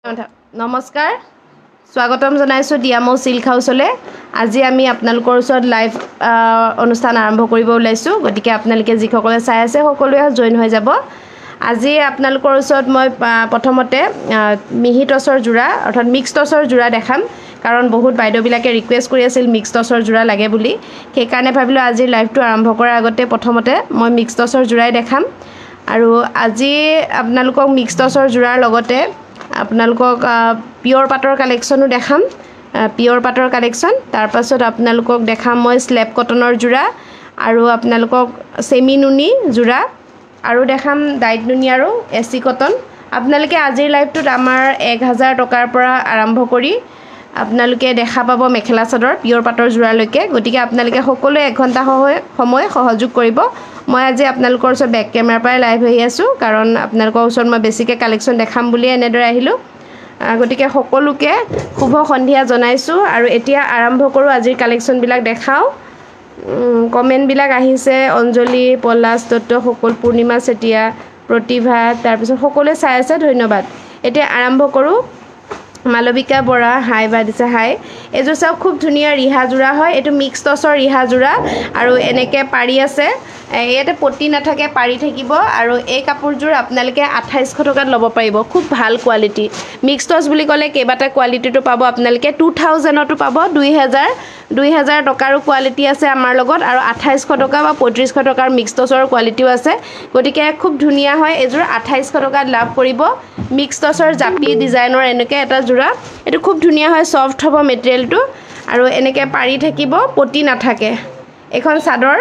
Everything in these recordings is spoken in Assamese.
नमस्कार स्वागतम जनाइছো ডিয়ামো সিল্ক হাউসলে আজি আমি আপোনালোকৰ ওচৰত লাইভ অনুষ্ঠান আৰম্ভ কৰিব ওলাইছো গতিকে আপোনালোকে যিসকলে চাই আছে সকলোৱে জয়েন হৈ যাব আজি আপোনালোকৰ ওচৰত মই প্ৰথমতে মিহি টছৰ জোৰা অৰ্থাৎ মিক্স টছৰ জোৰা দেখাম কাৰণ বহুত বাইদেউবিলাকে ৰিকুৱেষ্ট কৰি আছিল মিক্স টছৰ জোৰা লাগে বুলি সেই কাৰণে ভাবিলো আজি লাইভটো আৰম্ভ কৰাৰ আগতে প্ৰথমতে মই মিক্স টছৰ জোৰাই দেখাম আৰু আজি আপোনালোকক মিক্স টছৰ জোৰাৰ লগতে আপোনালোকক পিওর পাটৰ কালেকশনো দেখাম পিওর পাটৰ কালেকশন তাৰ পাছত আপোনালোকক দেখাম মই স্ল্যাব কটনৰ জোৰা আৰু আপোনালোকক সেমি নুনি জোৰা আৰু দেখাম ডাইট নুনি আৰু এসি কটন আপোনালোকে আজিৰ লাইভটোত আমাৰ 1000 টকাৰ পৰা আৰম্ভ কৰি আপোনালোকে দেখা পাব মেখেলা চাদৰ পিওর পাটৰ জোৰালৈকে গতিকে আপোনালোকে সকলো 1 ঘণ্টা সময় সহযোগ কৰিব মই আজি আপোনালোকৰ ওচৰত বেক কেমেৰাৰ পৰা লাইভ হৈ আছো কাৰণ আপোনালোকৰ ওচৰত মই বেছিকে কালেকশন দেখাম বুলি এনেদৰে আহিলো গতিকে সকলোকে শুভ সন্ধিয়া জনাইছো আৰু এতিয়া আৰম্ভ কৰো আজিৰ কালেকশন বিলাক দেখাও কমেন্ট বিলাক আহিছে অঞ্জলি পলাশ দত্ত সকল পূৰ্ণিমা সেটিয়া প্ৰতিভা তাৰ পিছত সকলোৱে চাই আছে ধন্যবাদ এতিয়া আৰম্ভ কৰো মালবিকা বৰা হাই বাদিছে হাই এজোৰ সব খুব ধুনিয়া ৰিহা জোৰা হয় এটো মিক্স টছৰ ৰিহা জোৰা আৰু এনেকে পাৰি আছে ইয়াতে পটি নাথাকে পাৰি থাকিব আৰু এই কাপোৰজোৰ আপোনালোকে 2800 টকাত ল'ব পাৰিব খুব ভাল কোৱালিটি মিক্স টছ বুলি ক'লে কেবাটা কোৱালিটিটো পাব আপোনালোকে 2000 টো পাব 2000 টকাৰো কোৱালিটি আছে আমাৰ লগত আৰু 2800 টকা বা 3500 টকাৰ মিক্স টছৰ কোৱালিটিও আছে গতিকে খুব ধুনিয়া হয় এজোৰ 2800 টকাত লাভ কৰিব মিক্স টছৰ জাপি ডিজাইনৰ এনেকে এটা জোৰা এটো খুব ধুনিয়া হয় সফট হ'ব মেটেৰিয়েলটো আৰু এনেকে পাৰি থাকিব পটি নাথাকে এখন চাদৰ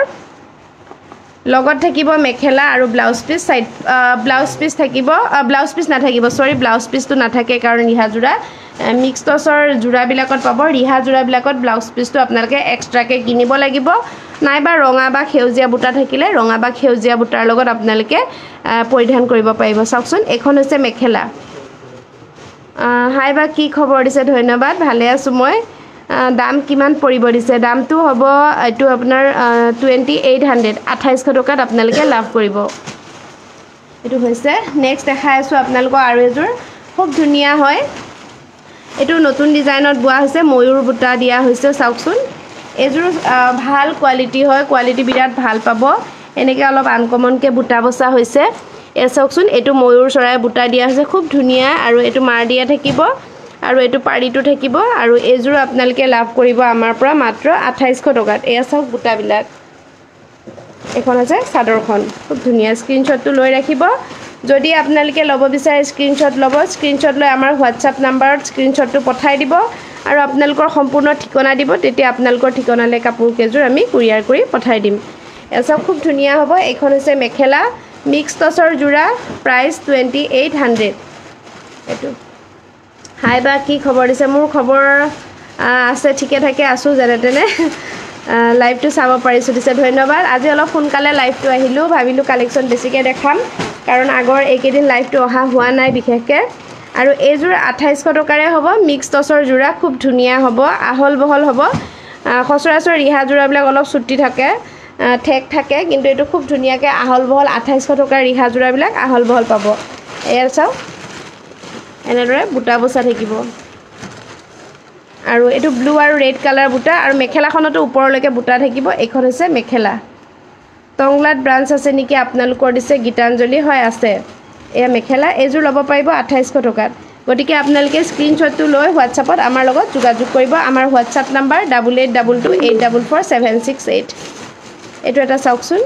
লগত থাকিব মেখেলা আৰু blouse piece side blouse piece থাকিব ব্লাউজ পিস নাথাকিব সৰি ব্লাউজ পিসটো নাথাকে কাৰণ ৰিহা জোৰা মিক্স টছৰ জোৰা বিলাকত পাব ৰিহা জোৰা বিলাকত ব্লাউজ পিসটো আপোনালোকে এক্সট্ৰাকে কিনিব লাগিব নাইবা ৰঙা বা খেউজিয়া বুটা থাকিলে ৰঙা বা খেউজিয়া বুটাৰ লগত আপোনালোকে পৰিধান কৰিব পাৰিব চাওকচোন এখন হৈছে মেখেলা হাই বা কি খবৰ দিছে ধন্যবাদ ভালে আছো মই দাম কিমান পৰিব দিছে দামটো হ'ব এটো আপোনাৰ 2800 2800 টকাত আপোনালোকে লাভ কৰিব এটো হৈছে নেক্সট দেখাই আছো আপোনালোকক আৰু এজোৰ খুব ধুনিয়া হয় এটো নতুন ডিজাইনত বোৱা হৈছে ময়ূৰ বুটা দিয়া হৈছে চাওকচোন এজোৰ ভাল কোৱালিটি হয় কোৱালিটি বিৰাট ভাল পাব এনেকে অলপ আনকমন কে বুটা বসা হৈছে এ চাওকচোন এটো ময়ূৰ চৰাই বুটা দিয়া হৈছে খুব ধুনিয়া আৰু এটো মাৰ দিয়া থাকিব আৰু এটো পাৰিটো থাকিব আৰু এজোৰ আপোনালোকে লাভ কৰিব আমাৰ পৰা মাত্ৰ 2800 টকাত এয়া চাওক বুটা বিলাক এখন আছে চাদৰখন খুব ধুনিয়া স্ক্ৰিনশ্বটটো লৈ ৰাখিব যদি আপোনালোকে ল'ব বিচাৰে স্ক্ৰিনশ্বট ল'ব স্ক্ৰিনশ্বট লৈ আমাৰ WhatsApp নম্বৰত স্ক্ৰিনশ্বটটো পঠাই দিব আৰু আপোনালোকৰ সম্পূৰ্ণ ঠিকনা দিব তেতিয়া আপোনালোকৰ ঠিকনালৈ কাপোৰ কেজোৰ আমি কুৰিয়াৰ কৰি পঠাই দিম এসব খুব ধুনিয়া হ'ব এখন হৈছে মেখেলা মিক্স টছৰ জোৰা প্ৰাইস 2800 এটো হাই বা কি খবৰ দিছে মোৰ খবৰ আছে ঠিকে থাকে আছো যেনে তেনে লাইভটো চাব পাৰিছো দিছে ধন্যবাদ আজি অলপ সোনকালে লাইভটো আহিলো ভাবিলো কালেকশন বেছিকে দেখাম কাৰণ আগৰ এইকেদিন লাইভটো অহা হোৱা নাই বিশেষকে আৰু এইজোৰ 2800 টকাৰে হ'ব মিক্স টছৰ জোৰা খুব ধুনিয়া হ'ব আহল বহল হ'ব খসৰাচৰ ৰিহা জোৰাবিলাক অলপ ছুটি থাকে ঠেক থাকে কিন্তু এটো খুব ধুনিয়াকে আহল বহল 2800 টকাৰ ৰিহা জোৰাবিলাক আহল বহল পাব এয়া চাও এনেদৰে বুটা বসা থাকিব আৰু এটো ব্লু আৰু ৰেড কালাৰ বুটা আৰু মেখেলাখনটো ওপৰলৈকে বুটা থাকিব এখন হৈছে মেখেলা টংলাত ব্ৰাঞ্চ আছে নেকি আপোনালোকৰ দিছে গীতাঞ্জলি হয় আছে এয়া মেখেলা এজোৰ ল'ব পাৰিব 2800 টকাত গতিকে আপোনালোকে স্ক্ৰিনশ্বটটো লৈ WhatsAppত আমাৰ লগত যোগাযোগ কৰিব আমাৰ WhatsApp নম্বৰ 8822844768 এটো এটা চাওকচোন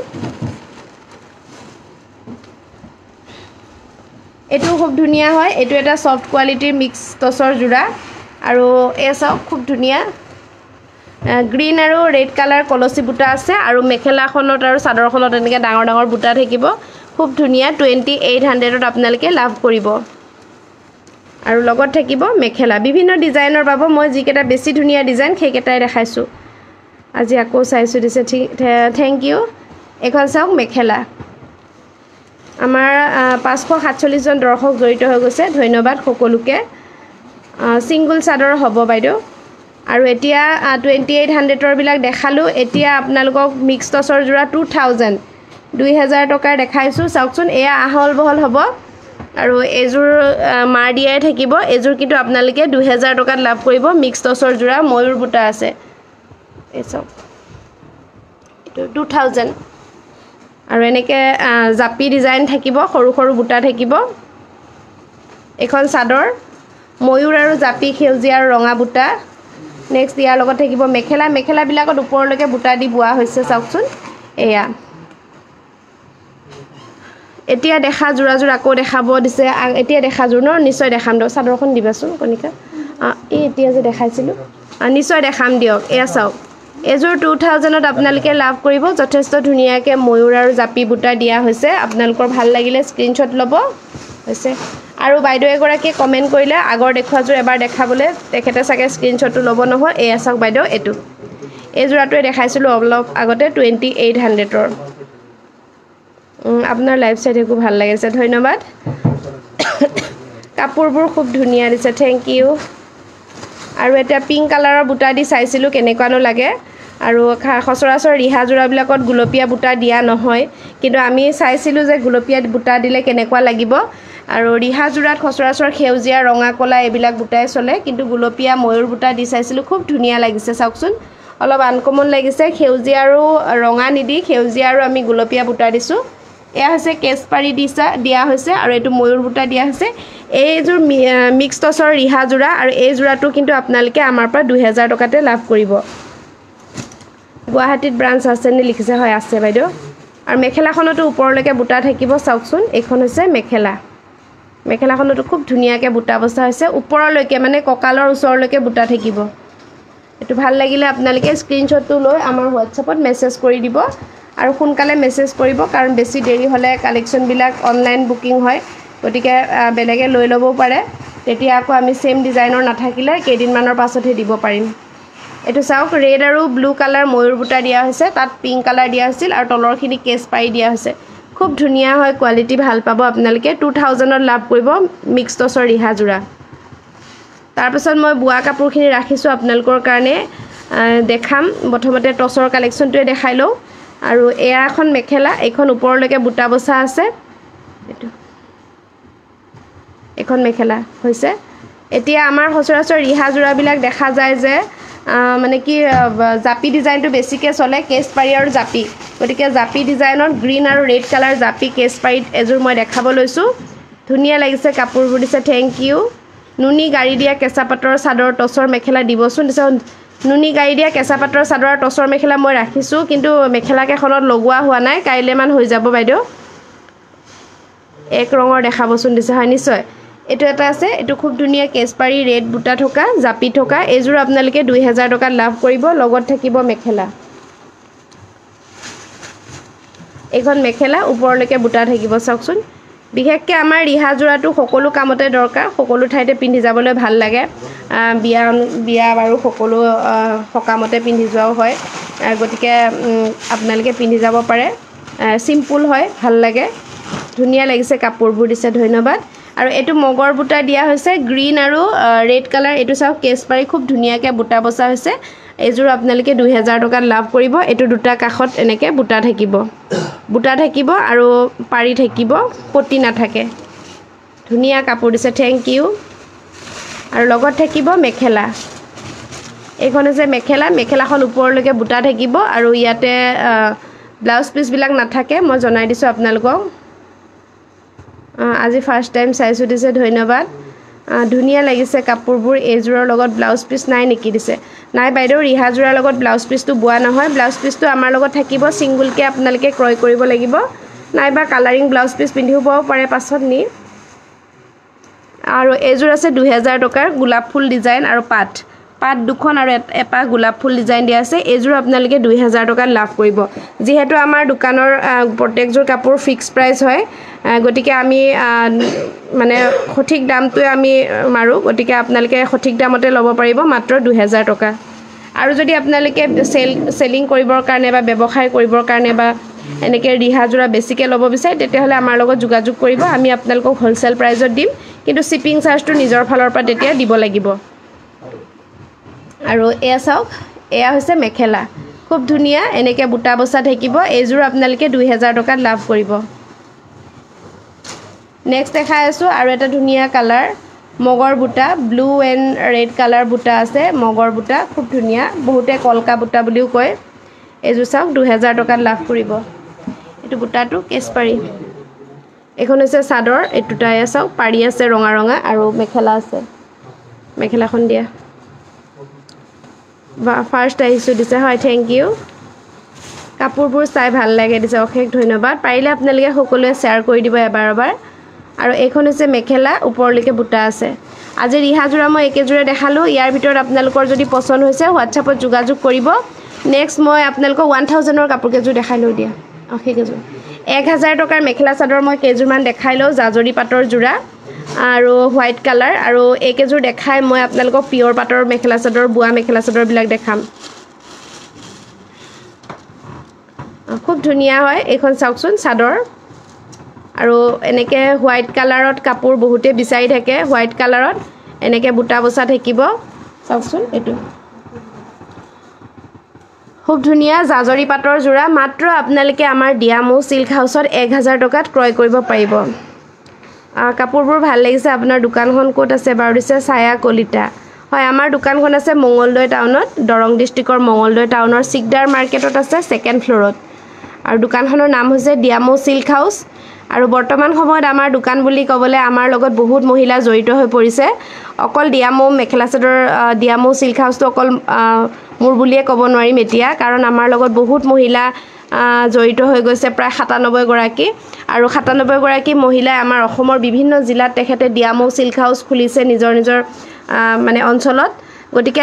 এটো খুব ধুনিয়া হয় এটো এটা সফট কোৱালিটিৰ মিক্স টছৰ জোৰা আৰু এসব খুব ধুনিয়া গ্ৰীন আৰু ৰেড কালাৰ কলসি বুটা আছে আৰু মেখেলাখনত আৰু চাদৰখনত এনেকে ডাঙৰ ডাঙৰ বুটা থাকিব খুব ধুনিয়া 2800 ত আপোনালোকে লাভ কৰিব আৰু লগত থাকিব মেখেলা বিভিন্ন ডিজাইনৰ পাব মই যিকেটা বেছি ধুনিয়া ডিজাইন সেইকেটাই দেখাইছো আজি আকৌ চাইছো দিছে থ্যাংক ইউ এখন চাওক মেখেলা আমাৰ 547 জন দৰ্শক জড়িত হৈ গৈছে ধন্যবাদ সকলোকে সিঙ্গল চাদৰ হ'ব বাইদেউ আৰু এতিয়া 2800 ৰ বিলাক দেখালো এতিয়া আপোনালোকক মিক্স টছৰ জোৰা 2000 টকাৰ দেখাইছো চাওকচোন এয়া আহল বহল হ'ব আৰু এযোৰ মাৰ দিয়াই থাকিব এযোৰ কিন্তু আপোনালোকে 2000 টকাত লাভ কৰিব মিক্স টছৰ জোৰা ময়ূৰ বুটা আছে এই সব এটো 2000 আৰু এনেকে জাপি ডিজাইন থাকিব সৰু সৰু বুটা থাকিব এখন চাদৰ ময়ূৰ আৰু জাপি খেউজীয়া আৰু ৰঙা বুটা নেক্সট ইয়াৰ লগত থাকিব মেখেলা মেখেলা বিলাকত ওপৰলৈকে বুটা দি বুৱা হৈছে চাওকচোন এয়া এতিয়া দেখা জোৰা জোৰা আকৌ দেখাব দিছে এতিয়া দেখা জোৰ ন নিশ্চয় দেখাম দ চাদৰখন দিবাচোন কনিকা এই এতিয়া যে দেখাইছিলো নিশ্চয় দেখাম দিয়ক এয়া চাওক এযোৰ 2000ত আপোনালোকে লাভ কৰিব যথেষ্ট ধুনিয়াকে ময়ূৰ আৰু জাপি বুটা দিয়া হৈছে আপোনালোকৰ ভাল লাগিলে স্ক্ৰিনশ্বট ল'ব হৈছে আৰু বাইদেউ এগৰাকী কমেন্ট কৰিলে আগৰ দেখুৱাজোৰ এবাৰ দেখাবলে তেখেতে সাকে স্ক্ৰিনশ্বটটো ল'ব নহয় এয়া চাওক বাইদেউ এটো এই জোৰাটোৱে দেখাইছিলো অলপ আগতে 2800 ৰ আপনার লাইভ সাইড খুব ভাল লাগিছে ধন্যবাদ কাপোৰবোৰ খুব ধুনিয়া দিছে থ্যাংক ইউ আৰু এটা পিঙ্ক কালাৰৰ বুটা দি চাইছিলো কেনেকুৱানো লাগে আৰু খসৰাসৰ ৰিহা জোৰাবিলাকত গুলপীয়া বুটা দিয়া নহয় কিন্তু আমি চাইছিলো যে গুলপীয়া বুটা দিলে কেনেকুৱা লাগিব আৰু ৰিহা জোৰাত খসৰাসৰ খেউজীয়া ৰঙা কলা এবিলাক বুটাই চলে কিন্তু গুলপীয়া ময়ূৰ বুটা দি চাইছিলো খুব ধুনিয়া লাগিছে চাওকচোন অলপ আনকমন লাগিছে খেউজীয়া আৰু ৰঙা নিদি খেউজীয়া আৰু আমি গুলপীয়া বুটা দিছো এয়া হৈছে কেছপাৰি দিয়া হৈছে আৰু এটো ময়ূৰ বুটা দিয়া হৈছে এইযোৰ মিক্স টছৰ ৰিহা জোৰা আৰু এই জোৰাটো কিন্তু আপোনালোকে আমাৰ পৰা 2000 টকাতে লাভ কৰিব গুৱাহাটীত ব্ৰাঞ্চ আছে নে লিখিছে হয় আছে বাইদেউ আৰু মেখেলাখনটো ওপৰলৈকে বুটা থাকিব চাওকচোন এখন হৈছে মেখেলা মেখেলাখনটো খুব ধুনিয়াকে বুটা বসা হৈছে ওপৰলৈকে মানে ককালৰ ওচৰলৈকে বুটা থাকিব এটো ভাল লাগিলে আপোনালোকে স্ক্ৰিনশ্বটটো লৈ আমাৰ হোৱাটছআপত মেছেজ কৰি দিব আৰু সোনকালে মেছেজ কৰিব কাৰণ বেছি দেৰি হলে কালেকচন বিলাক অনলাইন বুকিং হয় গতিকে বেলেগে লৈ লব পাৰে তেতিয়া আকৌ আমি সেম ডিজাইনৰ নাথাকিলে কেইদিন মানৰ পাছতহে দিব পাৰিম এটো চাওক ৰেড আৰু ব্লু কালাৰ ময়ূৰ বুটা দিয়া হৈছে তাত পিঙ্ক কালাৰ দিয়া আছিল আৰু তলৰখিনি কেছ পাই দিয়া হৈছে খুব ধুনিয়া হয় কোৱালিটি ভাল পাব আপোনালোকে 2000ত লাভ কৰিব মিক্স টছৰ ৰিহা জোৰা তাৰ পিছত মই বুৱা কাপোৰখিনি ৰাখিছো আপোনালোকৰ কাৰণে দেখাম প্ৰথমতে টছৰ কালেকচনটোৱে দেখাই লও আৰু এয়া এখন মেখেলা এখন ওপৰলৈকে বুটা বসা আছে এটো এখন মেখেলা হৈছে এতিয়া আমাৰ হসৰাসৰ ৰিহা জোৰা বিলাক দেখা যায় যে মানে কি জাপি ডিজাইনটো বেছিকে চলে কেছপাৰি আৰু জাপি গতিকে জাপি ডিজাইনৰ গ্ৰীন আৰু ৰেড কালাৰ জাপি কেছপাৰিত এযোৰ মই দেখাব লৈছো ধুনিয়া লাগিছে কাপোৰবোৰ দিছে থ্যাংক ইউ নুনি গাড়ী দিয়া কেঁচা পাটৰ চাদৰ টছৰ মেখেলা দিবচোন দিছে নুনি গাড়ী দিয়া কেঁচা পাটৰ চাদৰ টছৰ মেখেলা মই ৰাখিছো কিন্তু মেখেলা কেখনত লগোৱা হোৱা নাই কাইলে মান হৈ যাব বাইদেউ এক ৰঙৰ দেখাবচোন দিছে হয় নিশ্চয় এটো এটা আছে এটো খুব ধুনিয়া কেছপাৰি ৰেড বুটা থকা জাপি থকা এযোৰ আপোনালোকে 2000 টকা লাভ কৰিব লগত থাকিব মেখেলা এখন মেখেলা ওপৰলৈকে বুটা থাকিব চাওকচোন বিশেষকৈ আমাৰ ৰিহা জোৰাটো সকলো কামতে দৰকাৰ সকলো ঠাইতে পিন্ধি যাবলৈ ভাল লাগে বিয়া আৰু সকলো সকামতে পিন্ধি যোৱাও হয় গতিকে আপোনালোকে পিন্ধি যাব পাৰে সিম্পল হয় ভাল লাগে ধুনিয়া লাগিছে কাপোৰবোৰ দিছে ধন্যবাদ আৰু এটো মগৰ বুটা দিয়া হৈছে গ্ৰীন আৰু ৰেড কালাৰ এটো চাও কেছপাৰি খুব ধুনিয়াকে বুটা বসা হৈছে এযোৰ আপোনালোকে 2000 টকাত লাভ কৰিব এটো দুটা কাখত এনেকে বুটা থাকিব আৰু পাৰি থাকিব পটি নাথাকে ধুনিয়া কাপোৰ দিছে থ্যাংক ইউ আৰু লগত থাকিব মেখেলা এইখন হৈছে মেখেলাখন ওপৰলৈকে বুটা থাকিব আৰু ইয়াতে ব্লাউজ পিস বিলাক নাথাকে মই জনাই দিছো আপোনালোকক আজি ফাৰ্স্ট টাইম চাইছো দিছে ধন্যবাদ ধুনিয়া লাগিছে কাপোৰবোৰ এজোৰৰ লগত ব্লাউজ পিস নাই নেকি দিছে নাই বাইদেউ ৰিহা জোৰাৰ লগত ব্লাউজ পিসটো বুৱা নহয় ব্লাউজ পিসটো আমাৰ লগত থাকিব সিঙ্গল কে আপোনালোকে ক্ৰয় কৰিব লাগিব নাইবা কালাৰিং ব্লাউজ পিস পিন্ধিব পাৰে পাছত নি আৰু এজোৰ আছে 2000 টকাৰ গোলাপ ফুল ডিজাইন আৰু পাট দুখন আৰু এটা গোলাপ ফুল ডিজাইন দিয়া আছে এজোৰ আপোনালোকে 2000 টকাত লাভ কৰিব যেহেতু আমাৰ দোকানৰ প্ৰত্যেকজোৰ কাপোৰ ফিক্স প্ৰাইস হয় গতিকে আমি মানে সঠিক দামটো আমি মাৰো গতিকে আপোনালোকে সঠিক দামতে ল'ব পাৰিব মাত্ৰ 2000 টকা আৰু যদি আপোনালোকে সেলিং কৰিবৰ কাৰণে বা ব্যৱসায় কৰিবৰ কাৰণে বা এনেকে ৰিহা জোৰা বেছিকে ল'ব বিচাৰে তেতিয়াহলে আমাৰ লগত যোগাযোগ কৰিব আমি আপোনালোকক হোলসেল প্ৰাইজত দিম কিন্তু শিপিং চাৰ্জটো নিজৰ ফালৰ পৰা তেতিয়া দিব লাগিব আৰু এয়া চাওক এয়া হৈছে মেখেলা খুব ধুনিয়া এনেকে বুটা বসা থাকিব এজোৰ আপোনালোকে 2000 টকাত লাভ কৰিব নেক্সট দেখাই আছোঁ আৰু এটা ধুনীয়া কালাৰ মগৰ বুটা ব্লু এণ্ড ৰেড কালাৰ বুটা আছে মগৰ বুটা খুব ধুনীয়া বহুতে কলকা বুটা বুলিও কয় এইযোৰ চাওক 2000 টকাত লাভ কৰিব এইটো বুটাটো কেছপাৰি এখন হৈছে চাদৰ এইটোটাই চাওক পাৰি আছে ৰঙা ৰঙা আৰু মেখেলা আছে মেখেলাখন দিয়া ফাৰ্ষ্ট আহিছোঁ দিছে হয় থেংক ইউ কাপোৰবোৰ চাই ভাল লাগে দিছে অশেষ ধন্যবাদ পাৰিলে আপোনালোকে সকলোৱে শ্বেয়াৰ কৰি দিব এবাৰ আৰু এইখন হৈছে মেখেলা ওপৰলৈকে বুটা আছে আজি ৰিহাজোৰা মই একেজোৰে দেখালোঁ ইয়াৰ ভিতৰত আপোনালোকৰ যদি পছন্দ হৈছে হোৱাটছআপত যোগাযোগ কৰিব নেক্সট মই আপোনালোকক 1000ৰ কাপোৰ কেইযোৰ দেখাই লওঁ দিয়া সেইকেইযোৰ 1000 টকাৰ মেখেলা চাদৰ মই কেইযোৰমান দেখাই লওঁ জাজৰি পাটৰ যোৰা আৰু হোৱাইট কালাৰ আৰু এইকেইযোৰ দেখাই মই আপোনালোকক পিয়ৰ পাটৰ মেখেলা চাদৰ বোৱা মেখেলা চাদৰবিলাক দেখাম খুব ধুনীয়া হয় এইখন চাওকচোন চাদৰ আৰু এনেকৈ হোৱাইট কালাৰত কাপোৰ বহুতে বিচাৰি থাকে হোৱাইট কালাৰত এনেকৈ বুটা বচা থাকিব চাওকচোন এইটো খুব ধুনীয়া জাজৰি পাটৰ যোৰা মাত্ৰ আপোনালোকে আমাৰ ডিয়ামৌ চিল্ক হাউচত 1000 টকাত ক্ৰয় কৰিব পাৰিব কাপোৰবোৰ ভাল লাগিছে আপোনাৰ দোকানখন ক'ত আছে বাৰু দিছে ছায়া কলিতা হয় আমাৰ দোকানখন আছে মঙলদৈ টাউনত দৰং ডিষ্ট্ৰিক্টৰ মঙলদৈ টাউনৰ চিকদাৰ মাৰ্কেটত আছে ছেকেণ্ড ফ্ল'ৰত আৰু দোকানখনৰ নাম হৈছে ডিয়ামৌ চিল্ক হাউচ আৰু বৰ্তমান সময়ত আমাৰ দোকান বুলি ক'বলৈ আমাৰ লগত বহুত মহিলা জড়িত হৈ পৰিছে অকল ডিয়ামৌ মেখেলা চাদৰ ডিয়ামৌ চিল্ক হাউচটো অকল মোৰ বুলিয়ে ক'ব নোৱাৰিম এতিয়া কাৰণ আমাৰ লগত বহুত মহিলা জড়িত হৈ গৈছে প্ৰায় 97 গৰাকী আৰু 97 গৰাকী মহিলাই আমাৰ অসমৰ বিভিন্ন জিলাত তেখেতে ডিয়ামৌ চিল্ক হাউচ খুলিছে নিজৰ মানে অঞ্চলত গতিকে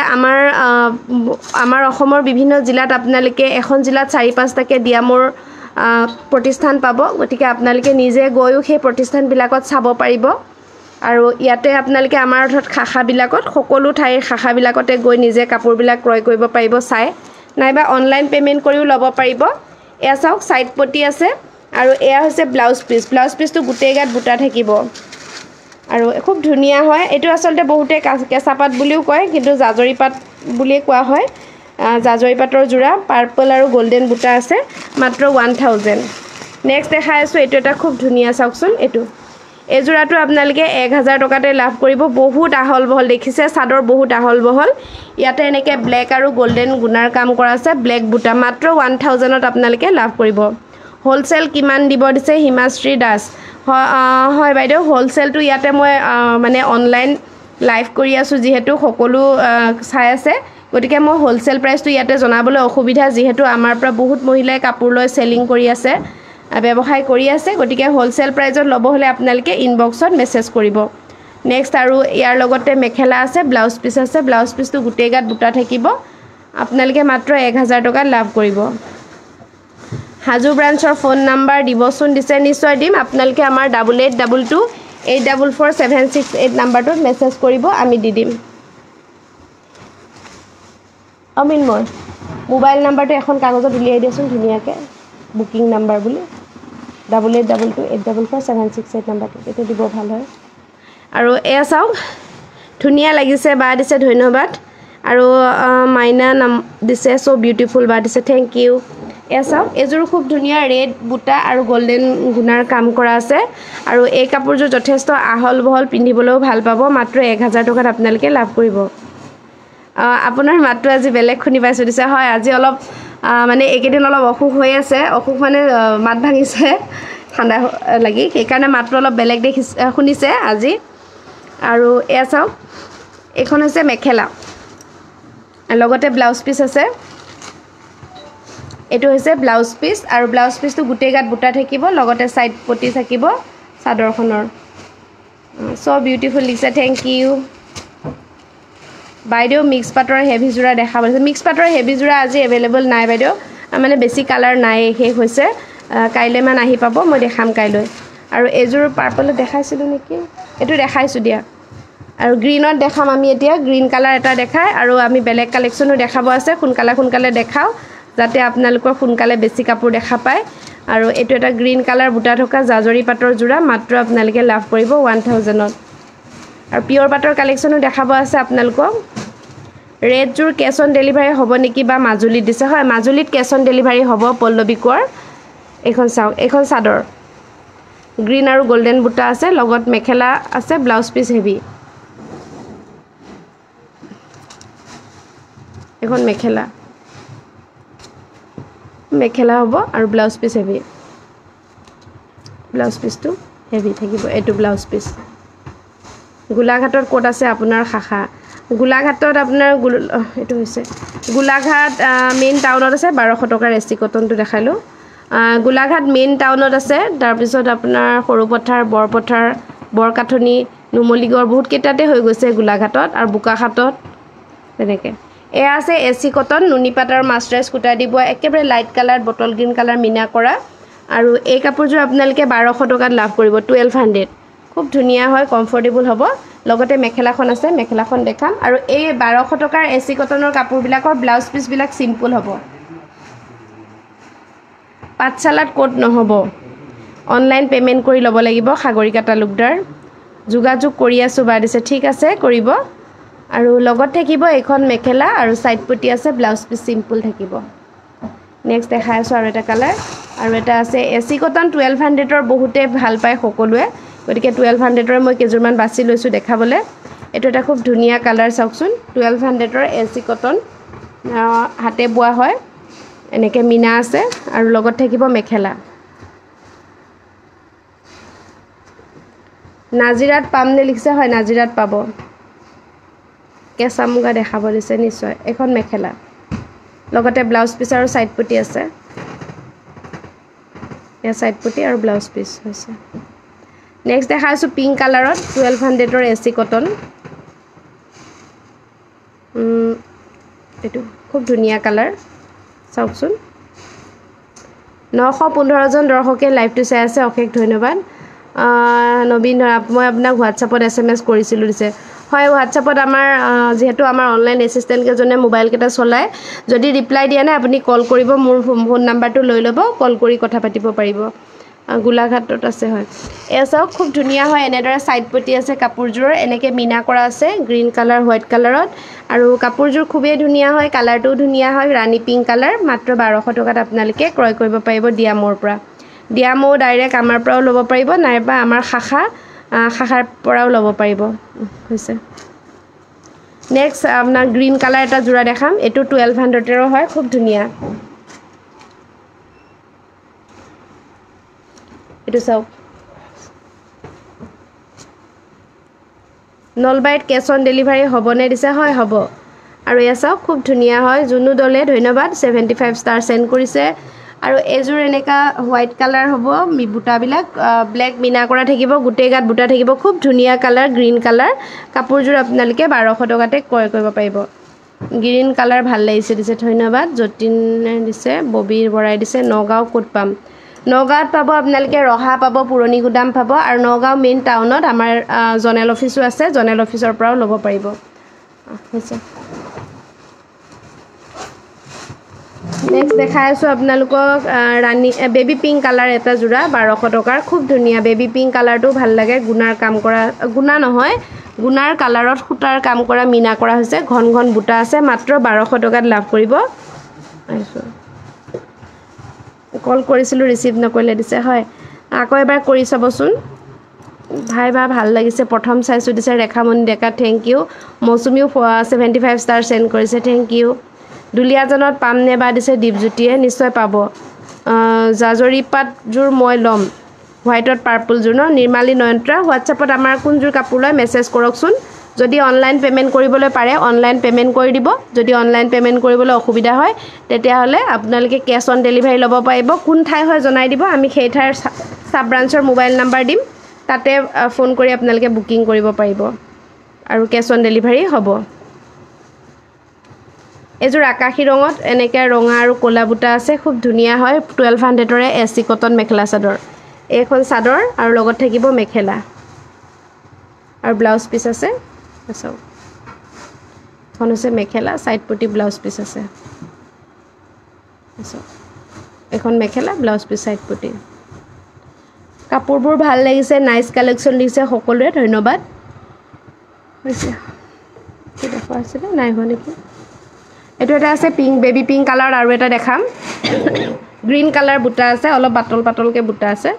আমাৰ অসমৰ বিভিন্ন জিলাত আপোনালোকে এখন জিলাত 4-5টাকে ডিয়ামৌৰ প্ৰতিষ্ঠান পাব গতিকে আপোনালোকে নিজে গৈও সেই প্ৰতিষ্ঠানবিলাকত চাব পাৰিব আৰু ইয়াতে আপোনালোকে আমাৰ অৰ্থাৎ শাখাবিলাকত সকলো ঠাইৰ শাখাবিলাকতে গৈ নিজে কাপোৰবিলাক ক্ৰয় কৰিব পাৰিব চাই নাইবা অনলাইন পে'মেণ্ট কৰিও ল'ব পাৰিব এয়া চাওক ছাইড পটি আছে আৰু এয়া হৈছে ব্লাউজ পিচটো গোটেই গাত বুটা থাকিব আৰু খুব ধুনীয়া হয় এইটো আচলতে বহুতে কেঁচা পাট বুলিও কয় কিন্তু জাজৰি পাট বুলিয়ে কোৱা হয় জাজৰি পাটৰ যোৰা পাৰ্পল আৰু গোল্ডেন বুটা আছে মাত্ৰ 1000 নেক্সট দেখাই আছোঁ এইটো এটা খুব ধুনীয়া চাওকচোন এই যোৰাটো আপোনালোকে 1000 টকাতে লাভ কৰিব বহুত আহল বহল দেখিছে চাদৰ বহুত আহল বহল ইয়াতে এনেকৈ ব্লেক আৰু গোল্ডেন গুণাৰ কাম কৰা আছে ব্লেক বুটা মাত্ৰ 1000ত আপোনালোকে লাভ কৰিব হোলচেল কিমান দিব দিছে হিমাশ্ৰী দাস হয় বাইদেউ হোলচেলটো ইয়াতে মই মানে অনলাইন লাইভ কৰি আছোঁ যিহেতু সকলো চাই আছে গতিকে মই হোলচেল প্ৰাইচটো ইয়াতে জনাবলৈ অসুবিধা যিহেতু আমাৰ পৰা বহুত মহিলাই কাপোৰ লৈ চেলিং কৰি আছে ব্যৱসায় কৰি আছে গতিকে হোলচেল প্ৰাইজত ল'ব হ'লে আপোনালোকে ইনবক্সত মেছেজ কৰিব নেক্সট আৰু ইয়াৰ লগতে মেখেলা আছে ব্লাউজ পিচ আছে ব্লাউজ পিচটো গোটেই গাত বুটা থাকিব আপোনালোকে মাত্ৰ 1000 টকাত লাভ কৰিব হাজো ব্ৰাঞ্চৰ ফোন নাম্বাৰ দিবচোন দিছে নিশ্চয় দিম আপোনালোকে আমাৰ 8822844768 নাম্বাৰটোত মেছেজ কৰিব আমি দি দিম মই মোবাইল নাম্বাৰটো এখন কাগজত উলিয়াই দিয়াচোন ধুনীয়াকৈ বুকিং নাম্বাৰ বুলি 8822844768 নাম্বাৰটো এইটো দিব ভাল হয় আৰু এয়া চাওক ধুনীয়া লাগিছে বা দিছে ধন্যবাদ আৰু মাইনা নাম দিছে চ' বিউটিফুল বা দিছে থেংক ইউ এয়া চাওক এইযোৰ খুব ধুনীয়া ৰেড বুটা আৰু গোল্ডেন গুণাৰ কাম কৰা আছে আৰু এই কাপোৰযোৰ যথেষ্ট আহল বহল পিন্ধিবলৈও ভাল পাব মাত্ৰ 1000 টকাত আপোনালোকে লাভ কৰিব আপোনাৰ মাতটো আজি বেলেগ শুনি পাইছোঁ দিছে হয় আজি অলপ মানে এইকেইদিন অলপ অসুখ হৈ আছে অসুখ মানে মাত ভাঙিছে ঠাণ্ডা লাগি সেইকাৰণে মাতটো অলপ বেলেগ শুনিছে আজি আৰু এয়া চাওক এইখন হৈছে মেখেলা লগতে ব্লাউজ পিচ আছে এইটো হৈছে ব্লাউজ পিচ আৰু ব্লাউজ পিচটো গোটেই গাত বুটা থাকিব লগতে ছাইড পটি থাকিব চাদৰখনৰ চ' বিউটিফুল লিখিছে থেংক ইউ বাইদেউ মিক্স পাটৰ হেভি যোৰা দেখা পাইছে মিক্স পাটৰ হেভি যোৰা আজি এভেইলেবল নাই বাইদেউ মানে বেছি কালাৰ নাই শেষ হৈছে কাইলৈমান আহি পাব মই দেখাম কাইলৈ আৰু এইযোৰ পাৰ্পলত দেখাইছিলোঁ নেকি এইটো দেখাইছোঁ দিয়া আৰু গ্ৰীণত দেখাম আমি এতিয়া গ্ৰীণ কালাৰ এটা দেখাই আৰু আমি বেলেগ কালেকশ্যনো দেখাব আছে সোনকালে দেখাওঁ যাতে আপোনালোকৰ সোনকালে বেছি কাপোৰ দেখা পায় আৰু এইটো এটা গ্ৰীণ কালাৰ বুটা থকা জাজৰি পাটৰ যোৰা মাত্ৰ আপোনালোকে লাভ কৰিব 1000ত আৰু পিয়ৰ পাটৰ কালেকশ্যনো দেখাব আছে আপোনালোকক ৰেডযোৰ কেছ অন ডেলিভাৰী হ'ব নেকি বা মাজুলীত দিছে হয় মাজুলীত কেছ অন ডেলিভাৰী হ'ব পল্লৱী কোৱাৰ এইখন চাওক এইখন চাদৰ গ্ৰীণ আৰু গোল্ডেন বুটা আছে লগত মেখেলা আছে ব্লাউজ পিস হেভি এখন মেখেলা হ'ব আৰু ব্লাউজ পিস হেভি ব্লাউজ পিসটো হেভি থাকিব এটো ব্লাউজ পিস গোলাঘাটত কোট আছে আপোনাৰ শাখা গোলাঘাটত আপোনাৰ এটো হৈছে গোলাঘাট মেইন টাউনত আছে 1200 টকাৰ এসি কটনটো দেখাইলো গোলাঘাট মেইন টাউনত আছে তাৰ পিছত আপোনাৰ সৰুপথাৰ বৰপথাৰ বৰকাঠনি নুমলীগড় বহুত কেটাতে হৈ গৈছে গোলাঘাটত আৰু বুকাঘাটত তেনেকে এয়া আছে এসি কটন নুনিপাট আৰু মাস্টাৰাইজ কুটা দিব একেবাৰে light colour bottle green colour মিনা কৰা আৰু এই কাপোৰযোৰ আপোনালোকে 1200 টকাত লাভ কৰিব 1200 খুব ধুনিয়া হয় কমফৰ্টেবল হ'ব লগতে মেখেলাখন আছে মেখেলাখন দেখাম আৰু এই 1200 টকাৰ এসি কটনৰ কাপোৰবিলাকৰ ব্লাউজ পিস বিলাক সিম্পল হ'ব পাটশালাত কোট নহব অনলাইন পেমেন্ট কৰি ল'ব লাগিব সাগৰিকা তালুকদাৰ যোগাযোগ কৰি আছো বা দিছে ঠিক আছে কৰিব আৰু লগত থাকিব এখন মেখেলা আৰু সাইড পটি আছে ব্লাউজ পিস সিম্পল থাকিব নেক্সট দেখাই আছো আৰু এটা কালাৰ আৰু এটা আছে এসি কটন 1200 ৰ বহুতে ভাল পায় সকলোৱে গতিকে 1200 ৰ মই কেজুৰমান বাছি লৈছো দেখাবলে এটো এটা খুব ধুনিয়া কালাৰ চাওকচোন 1200 ৰ এসি কটন হাতে বোৱা হয় এনেকে মিনা আছে আৰু লগত থাকিব মেখেলা নাজিৰাত পাম নে লিখছে হয় নাজিৰাত পাব কেঁচা মুগা দেখাব দিছে নিশ্চয় এখন মেখেলা লগতে ব্লাউজ পিস আৰু সাইড পটি আছে এ সাইড পটি আৰু ব্লাউজ পিস হৈছে নেক্সট দেখাইছো পিঙ্ক কালাৰত 1200 ৰ এসি কটন এটো খুব ধুনিয়া কালাৰ চাওকচোন 915 জন দৰ্শকে লাইভটো চাই আছে অশেষ ধন্যবাদ নবীন মই আপোনাক হোৱাটছআপত এসএমএস কৰিছিলো দিছে হয় হোৱাটছআপত আমাৰ যেহেতু আমাৰ অনলাইন এসিস্টেন্ট কেজনে মোবাইল কেটা চলায় যদি ৰিপ্লাই দিয়া নাই আপুনি কল কৰিব মোৰ ফোন নাম্বাৰটো লৈ ল'ব কল কৰি কথা পাতিব পাৰিব গোলাঘাটত আছে হয় এসাও খুব ধুনিয়া হয় এনেদৰে সাইড পটি আছে কাপোৰজোৰ এনেকে মিনা কৰা আছে গ্ৰীণ কালাৰ হোৱাইট কালাৰত আৰু কাপোৰজোৰ খুবেই ধুনিয়া হয় কালাৰটো ধুনিয়া হয় ৰানী পিঙ্ক কালাৰ মাত্ৰ 1200 টকাত আপোনালোকে ক্ৰয় কৰিব পাৰিব ডিয়ামৰ পৰা ডিয়ামো ডাইৰেক্ট আমাৰ পৰাও ল'ব পাৰিব নাইবা আমাৰ শাখাৰ পৰাও ল'ব পাৰিব হৈছে নেক্সট আপোনাৰ গ্ৰীণ কালাৰ এটা জোৰা দেখাম এটো 1200 ৰ হয় খুব ধুনিয়া এটো চাও নলবাৰীত কেশ অন ডেলিভাৰী হ'বনে দিছে হয় হ'ব আৰু এয়া চাও খুব ধুনিয়া হয় জুনু দলে ধন্যবাদ 75 ষ্টাৰ সেন্ড কৰিছে আৰু এজোৰ এনেকা হোৱাইট কালাৰ হ'ব বুটা বিলাক ব্ল্যাক মিনা কৰা থাকিব গুটে গাত বুটা থাকিব খুব ধুনিয়া কালাৰ গ্ৰীণ কালাৰ কাপোৰজোৰ আপোনালোকে 1200 টকাতে ক্ৰয় কৰিব পাৰিব গ্ৰীণ কালাৰ ভাল লাগিছে দিছে ধন্যবাদ যতিনে দিছে ববিৰ বৰাই দিছে নগাঁও কোট পাম নগাঁৱত পাব আপোনালোকে ৰহা পাব পুৰণি গুদাম পাব আৰু নগাঁও মেইন টাউনত আমাৰ জনেল অফিসো আছে জনেল অফিসৰ পৰাও ল'ব পাৰিব হৈছে নেক্সট দেখাই আছো আপোনালোকক ৰানী বেবি পিঙ্ক কালাৰ এটা জোৰা 1200 টকাৰ খুব ধুনিয়া বেবি পিঙ্ক কালাৰটো ভাল লাগে গুনাৰ কাম কৰা গুনা নহয় গুনাৰ কালাৰত সুতাৰ কাম কৰা মিনা কৰা হৈছে ঘন ঘন বুটা আছে মাত্ৰ 1200 টকাত লাভ কৰিব কল কৰিছিলো ৰিসিভ নকৰিলে দিছে হয় আকৌ এবাৰ কৰি চাবচোন ভাই ভাল লাগিছে প্ৰথম চাইছো দিছে ৰেখামণি ডেকা থ্যাংক ইউ মৌসুমিও 75 ষ্টাৰ সেন্ড কৰিছে থ্যাংক ইউ দুলিয়াজনত পাম নে বা দিছে দীপজ্যোতিয়ে নিশ্চয় পাব জাজৰি পাট জোৰ মই লম হোৱাইটত পাৰ্পল জোৰ নিৰ্মালী নয়ন্ত্ৰা হোৱাটছআপত আমাৰ কোন জোৰ কাপোৰ লয় মেছেজ কৰকচোন যদি অনলাইন পেমেন্ট কৰিবলৈ পাৰে অনলাইন পেমেন্ট কৰি দিব যদি অনলাইন পেমেন্ট কৰিবলৈ অসুবিধা হয় তেতিয়া হলে আপোনালোকে কেশ অন ডেলিভাৰী ল'ব পাৰিব কোন ঠাই হয় জনাই দিব আমি সেই ঠাইৰ সাব ব্ৰাঞ্চৰ মোবাইল নাম্বাৰ দিম তাতে ফোন কৰি আপোনালোকে বুকিং কৰিব পাৰিব আৰু কেশ অন ডেলিভাৰী হ'ব এজোৰ আকাশী ৰঙত এনেকে ৰঙা আৰু কোলা বুটা আছে খুব ধুনিয়া হয় 1200 ৰে এসি কটন মেখেলা চাদৰ এখন চাদৰ আৰু লগত থাকিব মেখেলা আৰু ব্লাউজ পিস আছে আছো এখন আছে মেখেলা সাইড পটি ব্লাউজ পিস আছে আছো এখন মেখেলা ব্লাউজ পিস সাইড পটি কাপোৰবোৰ ভাল লাগিছে নাইস কালেকশন দিছে সকলোৱে ধন্যবাদ হৈছে কি দেখা আছে নাই হোৱা নেকি এটো এটা আছে পিঙ্ক বেবি পিঙ্ক কালাৰ আৰু এটা দেখাম গ্ৰীণ কালাৰ বুটা আছে অলপ পাতল পাতলকে বুটা আছে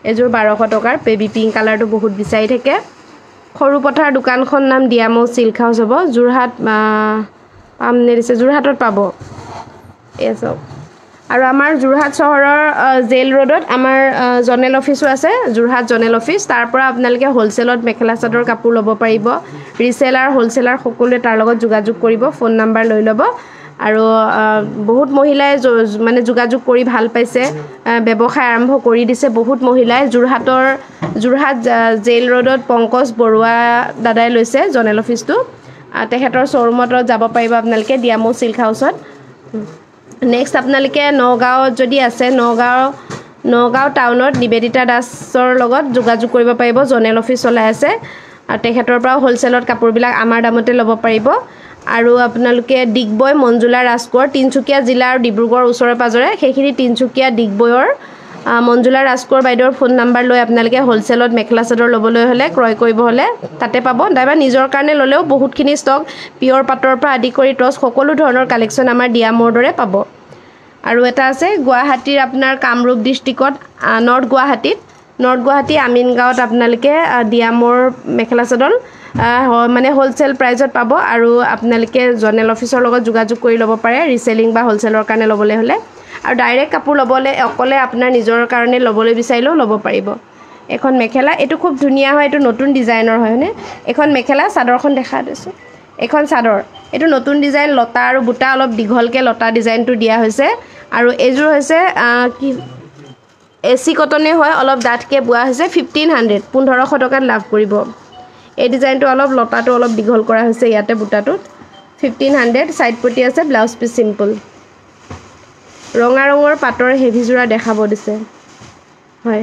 এযোৰ 1200 টকাৰ বেবি পিংক কালাৰটো বহুত বিচাৰি থাকে সৰু পথাৰ দোকানখন নাম ডিয়ামো সিল্ক হাউস হ'ব যোৰহাট পাম নেৰিছে যোৰহাটত পাব এসব আৰু আমাৰ যোৰহাট চহৰৰ জেল ৰোডত আমাৰ জনেল অফিসো আছে যোৰহাট জনেল অফিস তাৰ পৰা আপোনালোকে হোলসেলত মেখেলা চাদৰ কাপোৰ ল'ব পাৰিব ৰিসেলাৰ হোলসেলাৰ সকলোৱে তাৰ লগত যোগাযোগ কৰিব ফোন নাম্বাৰ লৈ ল'ব আৰু বহুত মহিলাই মানে যোগাযোগ কৰি ভাল পাইছে ব্যৱসায় আৰম্ভ কৰি দিছে বহুত মহিলাই যোৰহাট জেল ৰোডত পংকজ বৰুৱা দাদাই লৈছে জনেল অফিসটো তেখেতৰ শ্বৰুমত যাব পাৰিব আপোনালোকে ডিয়ামো সিল্ক হাউসত নেক্সট আপোনালোকে নগাঁৱত যদি আছে নগাঁও টাউনত নিবেদিতা দাসৰ লগত যোগাযোগ কৰিব পাৰিব জনেল অফিস চলাই আছে আৰু তেখেতৰ পৰা হোলসেলত কাপোৰবিলাক আমাৰ দামতে ল'ব পাৰিব আৰু আপোনালোকে ডিগবৈ মঞ্জুলা ৰাজকোঁৱৰ তিনচুকীয়া জিলা আৰু ডিব্ৰুগড় ওচৰে পাজৰে সেইখিনি তিনচুকীয়া ডিগবৈৰ মঞ্জুলা ৰাজকোঁৱৰ বাইদেউৰ ফোন নাম্বাৰ লৈ আপোনালোকে হোলসেলত মেখেলা চাদৰ ল'বলৈ হ'লে ক্ৰয় কৰিব হ'লে তাতে পাব নাইবা নিজৰ কাৰণে ল'লেও বহুতখিনি ষ্টক পিয়ৰ পাটৰ পৰা আদি কৰি টছ সকলো ধৰণৰ কালেকশ্যন আমাৰ ডিয়ামোৰ দৰে পাব আৰু এটা আছে গুৱাহাটীৰ আপোনাৰ কামৰূপ ডিষ্ট্ৰিক্টত নৰ্থ গুৱাহাটী আমিনগাঁৱত আপোনালোকে ডিয়ামোৰ মেখেলা চাদৰ মানে হোলসেল প্ৰাইজত পাব আৰু আপোনালোকে জনেল অফিসৰ লগত যোগাযোগ কৰি ল'ব পাৰে ৰিসেলিং বা হোলসেলৰ কাৰণে ল'বলৈ হ'লে আৰু ডাইৰেক্ট কাপোৰ ল'বলৈ অকলে আপোনাৰ নিজৰ কাৰণে ল'বলৈ বিচাৰিলেও ল'ব পাৰিব এখন মেখেলা এইটো খুব ধুনীয়া হয় এইটো নতুন ডিজাইনৰ হয়নে এখন মেখেলা চাদৰখন দেখা দিছোঁ এখন চাদৰ এইটো নতুন ডিজাইন লতা আৰু বুটা অলপ দীঘলকৈ লতা ডিজাইনটো দিয়া হৈছে আৰু এইযোৰ হৈছে কি এসি কটনে হয় অলপ ডাঠকৈ বোৱা হৈছে 1500 টকাত লাভ কৰিব এই ডিজাইনটো অলপ লতাটো অলপ দীঘল কৰা হৈছে ইয়াতে বুটাটোত 1500 সাইড পটি আছে ব্লাউজ পিস সিম্পল ৰঙা ৰঙৰ পাটৰ হেভি জোৰা দেখাব দিছে হয়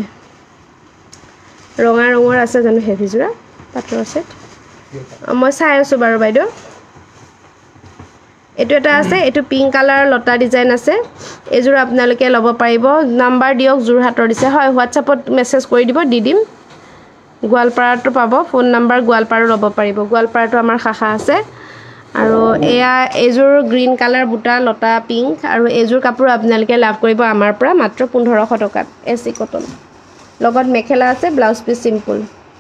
ৰঙা ৰঙৰ আছে জানো হেভি জোৰা পাটৰ সেট মই চাই আছো বাৰু বাইদেউ এটো এটা আছে এটো পিংক কালাৰ লতা ডিজাইন আছে এজোৰ আপোনালোকে ল'ব পাৰিব নাম্বাৰ দিয়ক যোৰহাটৰ দিছে হয় হোৱাটছআপত মেছেজ কৰি দিব দি দিম গোৱালপাৰাটো পাব ফোন নাম্বাৰ গোৱালপাৰাও ল'ব পাৰিব গোৱালপাৰাটো আমাৰ শাখা আছে আৰু এয়া এজোৰ গ্ৰীন কালাৰ বুটা লতা পিংক আৰু এজোৰ কাপোৰ আপোনালোকে লাভ কৰিব আমাৰ পৰা মাত্ৰ 1500 টকাত এসি কটন লগত মেখেলা আছে ব্লাউজ পিস সিম্পল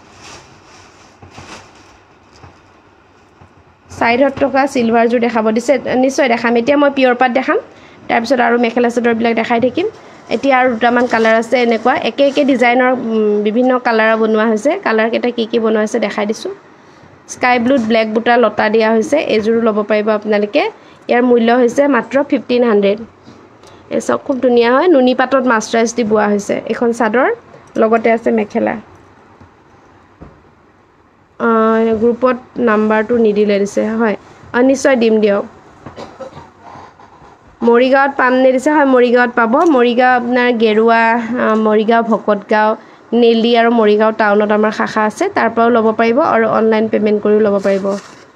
সাইডত টকা সিলভাৰ জোৰ দেখাব দিছে নিশ্চয় দেখাম এতিয়া মই পিয়ৰ পাট দেখাম তাৰ পিছত আৰু মেখেলা চাদৰ বিলাক দেখাই থাকিম এতিয়া আৰু দুটামান কালাৰ আছে এনেকুৱা একে ডিজাইনৰ বিভিন্ন কালাৰ বনোৱা হৈছে কালাৰ কেটা কি বনোৱা হৈছে দেখাই দিছো স্কাই ব্লুত ব্ল্যাক বুটা লতা দিয়া হৈছে এজোৰ ল'ব পাৰিব আপোনালোকে ইয়াৰ মূল্য হৈছে মাত্ৰ 1500 এসব খুব ধুনীয়া হয় নুনি পাটত মাস্টাৰাইজ দি বোৱা হৈছে এখন চাদৰ লগতে আছে মেখেলা গ্ৰুপত নাম্বাৰটো নিদিলে দিছে হয় নিশ্চয় দিম দিয়ক মৰিগাঁৱত পাম নেদিছে হয় মৰিগাঁৱত পাব মৰিগাঁও আপোনাৰ গেৰুৱা মৰিগাঁও ভকতগাঁও নেলি আৰু মৰিগাঁও টাউনত আমাৰ শাখা আছে তাৰ পৰাও ল'ব পাৰিব আৰু অনলাইন পেমেন্ট কৰিও ল'ব পাৰিব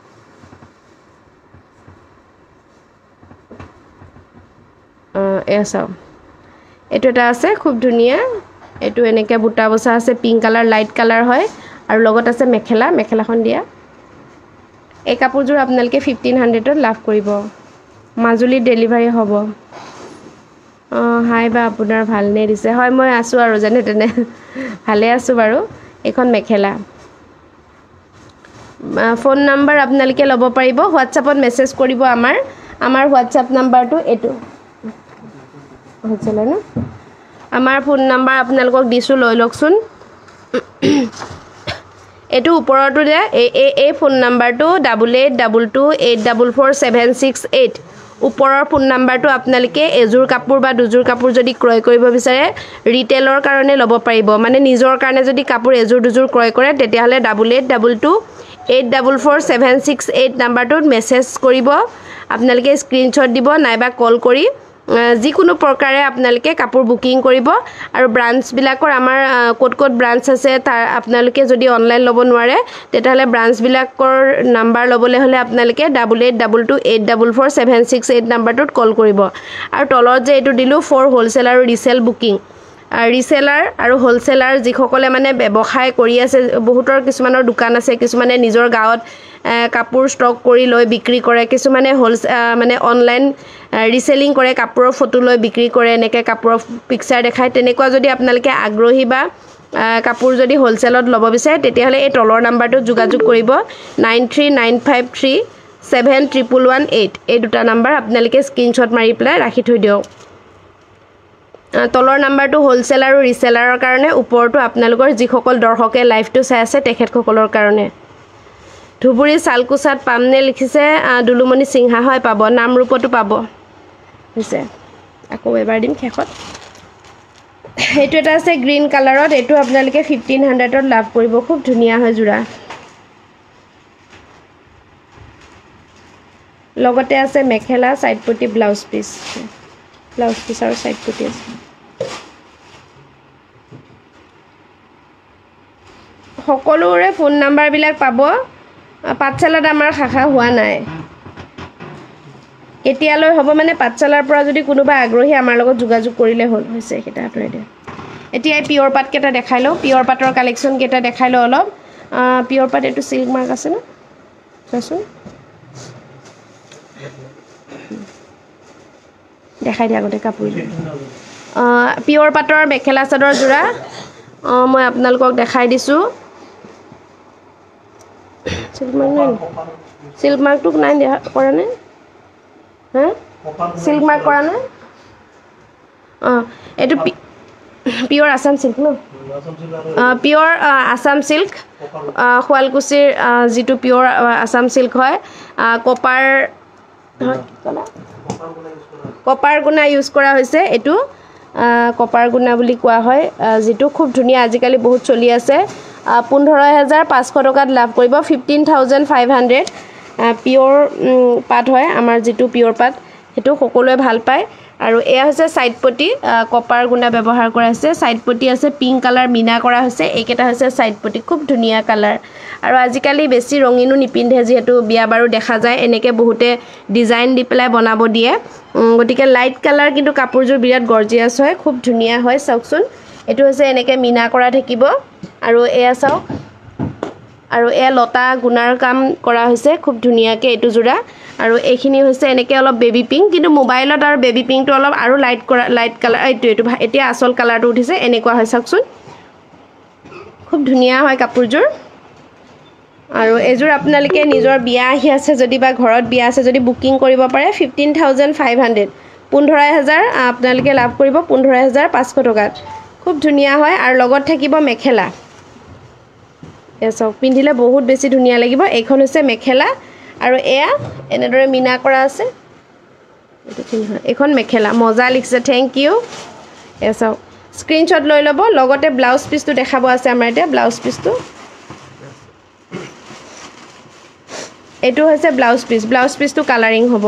এসব এটো এটা আছে খুব ধুনীয়া এটো এনেকে বুটা বসা আছে পিংক কালাৰ লাইট কালাৰ হয় আৰু লগত আছে মেখেলাখন দিয়া এই কাপোৰযোৰ আপোনালোকে 1500 ত লাভ কৰিব মাজুলী ডেলিভাৰী হ'ব হাই বা আপোনাৰ ভাল নে দিছে হয় মই আছো আৰু জানে তেনে ভালে আছো বাৰু এখন মেখেলা ফোন নাম্বাৰ আপোনালোকে ল'ব পাৰিব হোৱাটছআপত মেছেজ কৰিব আমাৰ হোৱাটছআপ নাম্বাৰটো এটো হৈছিল না আমাৰ ফোন নাম্বাৰ আপোনালোকক দিছো লৈ লকচোন এটো ওপৰটো দে এই ফোন নাম্বাৰটো 8822844768 ওপৰৰ ফোন নাম্বাৰটো আপোনালোকে এজোৰ কাপোৰ বা দুজোৰ কাপোৰ যদি ক্ৰয় কৰিব বিচাৰে ৰিটেলৰ কাৰণে ল'ব পাৰিব মানে নিজৰ কাৰণে যদি কাপোৰ এজোৰ দুজোৰ ক্ৰয় কৰে তেতিয়া হলে 8822844768 নাম্বাৰটোত মেছেজ কৰিব আপোনালোকে স্ক্ৰিনশ্বট দিব নাইবা কল কৰি যিকোনো প্ৰকাৰে আপোনালোকে কাপোৰ বুকিং কৰিব আৰু ব্ৰাঞ্চ বিলাকৰ আমাৰ কোট ব্ৰাঞ্চ আছে তাৰ আপোনালোকে যদি অনলাইন ল'ব নোৱাৰে তেতিয়াহলে ব্ৰাঞ্চ বিলাকৰ নাম্বাৰ ল'বলৈ হলে আপোনালোকে 8822844768 নাম্বাৰটোত কল কৰিব আৰু তলত যে এটো দিলো ফৰ হোলসেল আৰু ৰিসেল বুকিং ৰিসেলাৰ আৰু হোলসেলাৰ যিসকলে মানে ব্যৱসায় কৰি আছে বহুতৰ কিছুমানৰ দোকান আছে কিছুমানে নিজৰ গাঁৱত কাপোৰ ষ্টক কৰি লৈ বিক্ৰী কৰে কিছুমানে মানে অনলাইন ৰিসেলিং কৰে কাপোৰৰ ফটো লৈ বিক্ৰী কৰে এনেকৈ কাপোৰৰ পিকচাৰ দেখায় তেনেকুৱা যদি আপোনালোকে আগ্ৰহী বা কাপোৰ যদি হোলসেলত ল'ব বিচাৰে তেতিয়াহ'লে এই তলৰ নাম্বাৰটো যোগাযোগ কৰিব 9395371118 এই দুটা নাম্বাৰ আপোনালোকে স্ক্ৰিনশ্বট মাৰি পেলাই ৰাখি থৈ দিয়ক তলৰ নাম্বাৰটো হোলসেল আৰু ৰিসেলাৰৰ কাৰণে ওপৰটো আপোনালোকৰ যিসকল দৰ্শকে লাইভটো চাই আছে তেখেতসকলৰ কাৰণে ধুবুৰী সালকুছাত পামনে লিখিছে দুলুমণি সিংহা হয় পাব নামৰূপতো পাব হৈছে আকৌ এবাৰ দিম খেখত এইটো এটা আছে গ্ৰীন কালাৰত এইটো আপোনালোকে 1500 ত লাভ কৰিব খুব ধুনিয়া হয় জোৰা লগতে আছে মেখেলা সাইড পটি ব্লাউজ পিস আৰু সাইড পটি আছে সকলোৰে ফোন নাম্বাৰ বিলাক পাব পাঠশালাত আমাৰ শাখা হোৱা নাই কেতিয়ালৈ হ'ব মানে পাঠশালাৰ পৰা যদি কোনোবা আগ্ৰহী আমাৰ লগত যোগাযোগ কৰিলে হ'ল হৈছে এটা আতৰাই দে এতিয়া পিওৰ পাট কেটা দেখাই লও পিওৰ পাটৰ কালেকচন কেটা দেখাই লও অলপ পিওৰ পাট এটো সিল্ক মাৰ্ক আছে না চাচোন দেখাই দিয়া গতে কাপোৰ পিওৰ পাটৰ মেখেলা চাদৰ জোৰা মই আপোনালোকক দেখাই দিছো সিল্ক মাৰ্ক টুক নাই কৰা নাই সিল্ক মাৰ্ক কৰা নাই এটো পিওর আসাম সিল্ক ন পিওর আসাম সিল্ক শুৱালকুছিৰ যেটো পিওর আসাম সিল্ক হয় কপাৰ গুণা ইউজ কৰা হৈছে এটো কপাৰ গুণা বুলি কোৱা হয় যেটো খুব ধুনিয়া আজিকালি বহুত চলি আছে 15500 টকাত লাভ কৰিব 15500 পিওর পাট হয় আমাৰ যেটো পিওর পাট হেতু সকলোৱে ভাল পায় আৰু এয়া হৈছে সাইড পটি কপাৰ গুণা ব্যৱহাৰ কৰা হৈছে সাইড পটি আছে পিঙ্ক কালাৰ মিনা কৰা হৈছে এইকেটা হৈছে সাইড পটি খুব ধুনিয়া কালাৰ আৰু আজিকালি বেছি ৰঙিনু নিপিন্ধে যেহেতু বিয়া বাৰু দেখা যায় এনেকে বহুতে ডিজাইন দি পেলাই বনাব দিয়ে গটিকে লাইট কালাৰ কিন্তু কাপোৰজোৰ বিৰাট গৰ্জিয়াস হয় খুব ধুনিয়া হয় চাওকচোন এটো হৈছে এনেকে মিনা কৰা থাকিব আৰু এয়া চাওক আৰু এয়া লতা গুণাৰ কাম কৰা হৈছে খুব ধুনিয়াকে এটো জোৰা আৰু এইখিনি হৈছে এনেকে অলপ বেবি পিঙ্ক কিন্তু মোবাইলত আৰু বেবি পিঙ্কটো অলপ আৰু লাইট কালাৰ এটো এতিয়া আসল কালাৰটো উঠিছে এনেকুৱা হয় চাওকচোন খুব ধুনিয়া হয় কাপোৰজোৰ আৰু এজোৰ আপোনালোকে নিজৰ বিয়া আহি আছে যদি বা ঘৰত বিয়া আছে যদি বুকিং কৰিব পাৰে 15500 15000 আপোনালোকে লাভ কৰিব 15500 টকাত খুব ধুনিয়া হয় আৰু লগত থাকিব মেখেলা এসব পিন্ধিলে বহুত বেছি ধুনিয়া লাগিব এইখন হৈছে মেখেলা আৰু এয়া এনেদৰে মিনা কৰা আছে এখন মেখেলা মজা লিখছে থ্যাংক ইউ এসব স্ক্রিনশট লৈ লব লগতে ব্লাউজ পিসটো দেখাব আছে আমাৰ এটা ব্লাউজ পিসটো এটো হৈছে ব্লাউজ পিসটো কালাৰিং হ'ব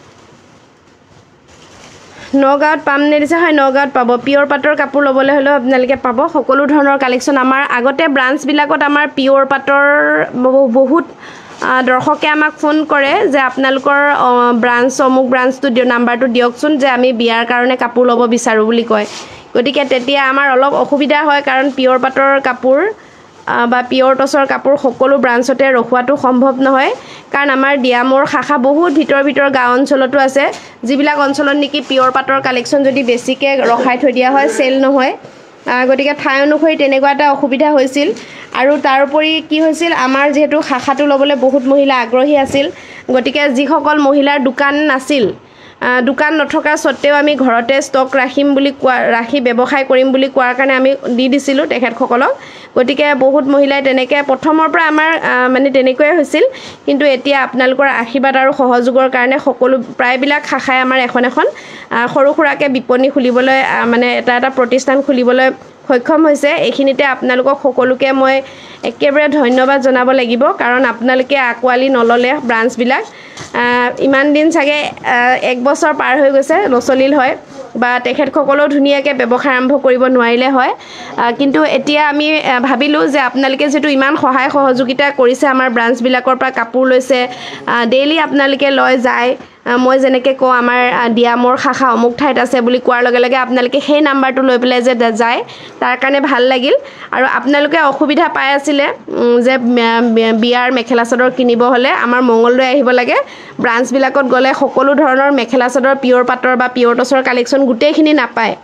নগাঁৱত পামনে দিছে হয় নগাঁৱত পাব পিওর পাটৰ কাপোৰ লবলৈ হলে আপোনালোকে পাব সকলো ধৰণৰ কালেকচন আমাৰ আগতে ব্ৰাঞ্চ বিলাকত আমাৰ পিওর পাটৰ বহুত দৰ্শকে আমাক ফোন কৰে যে আপোনালোকৰ ব্ৰাঞ্চ অমুক ব্ৰাঞ্চটো দিও নাম্বাৰটো দিয়কচোন যে আমি বিয়াৰ কাৰণে কাপোৰ লব বিচাৰো বুলি কয় গতিকে তেতিয়া আমাৰ অলপ অসুবিধা হয় কাৰণ পিওর পাটৰ কাপোৰ বা পিওর টসৰ কাপোৰ সকলো ব্ৰাঞ্চতে ৰখুৱাটো সম্ভৱ নহয় কাৰণ আমাৰ ডিয়ামৰ শাখা বহুত ভিতৰ গাঁও অঞ্চলতো আছে যিবিলাক অঞ্চলত নেকি পিওর পাটৰ কালেকচন যদি বেছিকে ৰখাই থৈ দিয়া হয় সেল নহয় গতিকে ঠাই অনুসৰি তেনেকুৱা এটা অসুবিধা হৈছিল আৰু তাৰোপৰি কি হৈছিল আমাৰ যেহেতু শাখাটো লবলৈ বহুত মহিলা আগ্ৰহী আছিল গতিকে যিসকল মহিলাৰ দোকান নাছিল দোকান নথকা সত্ত্বেও আমি ঘৰতে ষ্টক ৰাখিম বুলি ৰাখি ব্যৱসায় কৰিম বুলি কোৱাৰ কাৰণে আমি দি দিছিলো তেখেতসকলক গতিকে বহুত মহিলাই তেনেকে প্ৰথমৰ পৰা আমাৰ মানে তেনেকৈ হৈছিল কিন্তু এতিয়া আপোনালোকৰ আশীৰ্বাদ আৰু সহযোগৰ কাৰণে সকলো প্ৰায়বিলাক শাখাই আমাৰ এখন সৰু খুৰাকে বিপণী খুলিবলৈ মানে এটা প্ৰতিষ্ঠান খুলিবলৈ সক্ষম হৈছে এইখিনিতে আপোনালোকক সকলোকে মই একেবাৰে ধন্যবাদ জনাব লাগিব কাৰণ আপোনালোকে আকোৱালি নললে ব্ৰাঞ্চ বিলাক ইমান দিন চাগে 1 বছৰ পাৰ হৈ গৈছে নচলিল হয় বা তেখেতসকলেও ধুনিয়াকে ব্যৱসায় আৰম্ভ কৰিব নোৱাৰিলে হয় কিন্তু এতিয়া আমি ভাবিলো যে আপোনালোকে যেটো ইমান সহায় সহযোগিতা কৰিছে আমাৰ ব্ৰাঞ্চ বিলাকৰ পৰা কাপোৰ লৈছে ডেইলি আপোনালোকে লৈ যায় মই যেনেকে কও আমাৰ ডিয়ামৰ শাখা অমুক ঠাইত আছে বুলি কোৱাৰ লগে লগে আপোনালোকে সেই নাম্বাৰটো লৈ পেলাই যে যায় তাৰ কাৰণে ভাল লাগিল আৰু আপোনালোকে অসুবিধা পাই আছিলে যে বিয়াৰ মেখেলা চাদৰ কিনিব হলে আমাৰ মঙ্গলদৈ আহিব লাগে ব্ৰাঞ্চ বিলাকত গলে সকলো ধৰণৰ মেখেলা চাদৰ পিওর পাটৰ বা পিওর টসৰ কালেকচন গুটেইখিনি নাপায়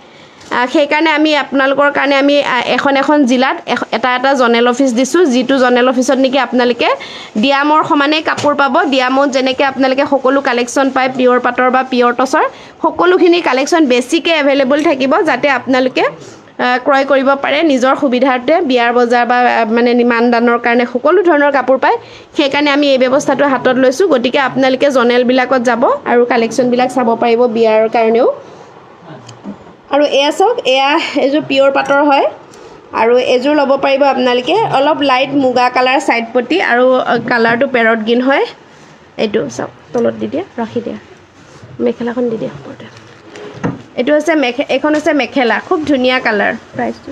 সেইকাৰণে আমি আপোনালোকৰ কাৰণে আমি এখন জিলাত এটা জনেল অফিচ দিছোঁ যিটো জনেল অফিচত নেকি আপোনালোকে ডিয়ামৰ সমানে কাপোৰ পাব ডিয়ামত যেনেকৈ আপোনালোকে সকলো কালেকশ্যন পায় পিয়ৰ পাটৰ বা পিয়ৰ টচৰ সকলোখিনি কালেকশ্যন বেছিকৈ এভেইলেবল থাকিব যাতে আপোনালোকে ক্ৰয় কৰিব পাৰে নিজৰ সুবিধাৰ্থে বিয়াৰ বজাৰ বা মানে নিমানদানৰ কাৰণে সকলো ধৰণৰ কাপোৰ পায় সেইকাৰণে আমি এই ব্যৱস্থাটো হাতত লৈছোঁ গতিকে আপোনালোকে জনেলবিলাকত যাব আৰু কালেকশ্যনবিলাক চাব পাৰিব বিয়াৰ কাৰণেও আৰু এয়া চাওক এয়া এযোৰ পিয়ৰ পাটৰ হয় আৰু এযোৰ ল'ব পাৰিব আপোনালোকে অলপ লাইট মুগা কালাৰ সাইড পটি আৰু কালাৰটো পেৰট গ্ৰীণ হয় এইটো চাওক তলত দি দিয়া ৰাখি দিয়া মেখেলাখন দি দিয়া ওপৰতে এইটো আছে এখন আছে মেখেলা খুব ধুনীয়া কালাৰ প্ৰাইচটো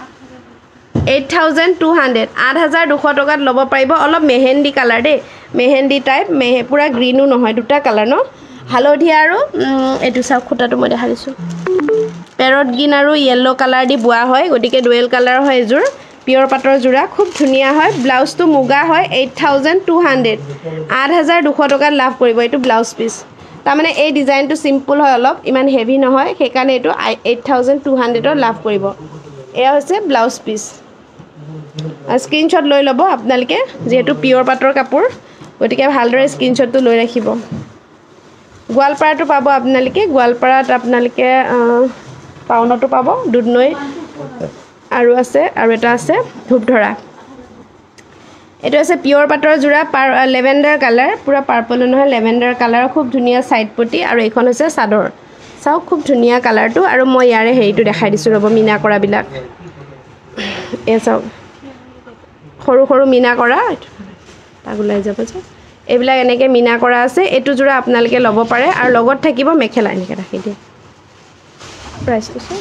8200 8200 টকাত ল'ব পাৰিব অলপ মেহেন্দি কালাৰ দেই মেহেন্দি টাইপ পুৰা গ্ৰীনো নহয় দুটা কালাৰ ন হালধীয়া আৰু এইটো চাওক খুঁটাটো মই দেখাই দিছোঁ পেৰট গ্ৰীণ আৰু য়েল্লো কালাৰ দি বোৱা হয় গতিকে ডুৱেল কালাৰ হয় এযোৰ পিয়ৰ পাটৰ যোৰা খুব ধুনীয়া হয় ব্লাউজটো মুগা হয় 8200 8200 টকাত লাভ কৰিব এইটো ব্লাউজ পিচ তাৰমানে এই ডিজাইনটো সিম্পল হয় অলপ ইমান হেভি নহয় সেইকাৰণে এইটো 8200ত লাভ কৰিব এয়া হৈছে ব্লাউজ পিচ স্ক্ৰীনশ্বট লৈ ল'ব আপোনালোকে যেহেতু পিয়ৰ পাটৰ কাপোৰ গতিকে ভালদৰে স্ক্ৰীনশ্বটটো লৈ ৰাখিব গোৱালপাৰাটো পাব আপোনালোকে গোৱালপাৰাত আপোনালোকে টাউনতো পাব দুধনৈ আৰু আছে আৰু এটা আছে ধূপধৰা এইটো আছে পিয়ৰ পাটৰ যোৰা লেভেণ্ডাৰ কালাৰ পুৰা পাৰ্পল নহয় লেভেণ্ডাৰ কালাৰ খুব ধুনীয়া সাইড পটি আৰু এইখন হৈছে চাদৰ চাওক খুব ধুনীয়া কালাৰটো আৰু মই ইয়াৰে হেৰিটো দেখাই দিছোঁ ৰ'ব মিনা কৰাবিলাক এই চাওক সৰু সৰু মিনা কৰা তাক ওলাই যাব যে এইবিলাক এনেকৈ মিনা কৰা আছে এইটো যোৰা আপোনালোকে ল'ব পাৰে আৰু লগত থাকিব মেখেলা এনেকৈ ৰাখি দিয়ে প্ৰাইচটো চাওক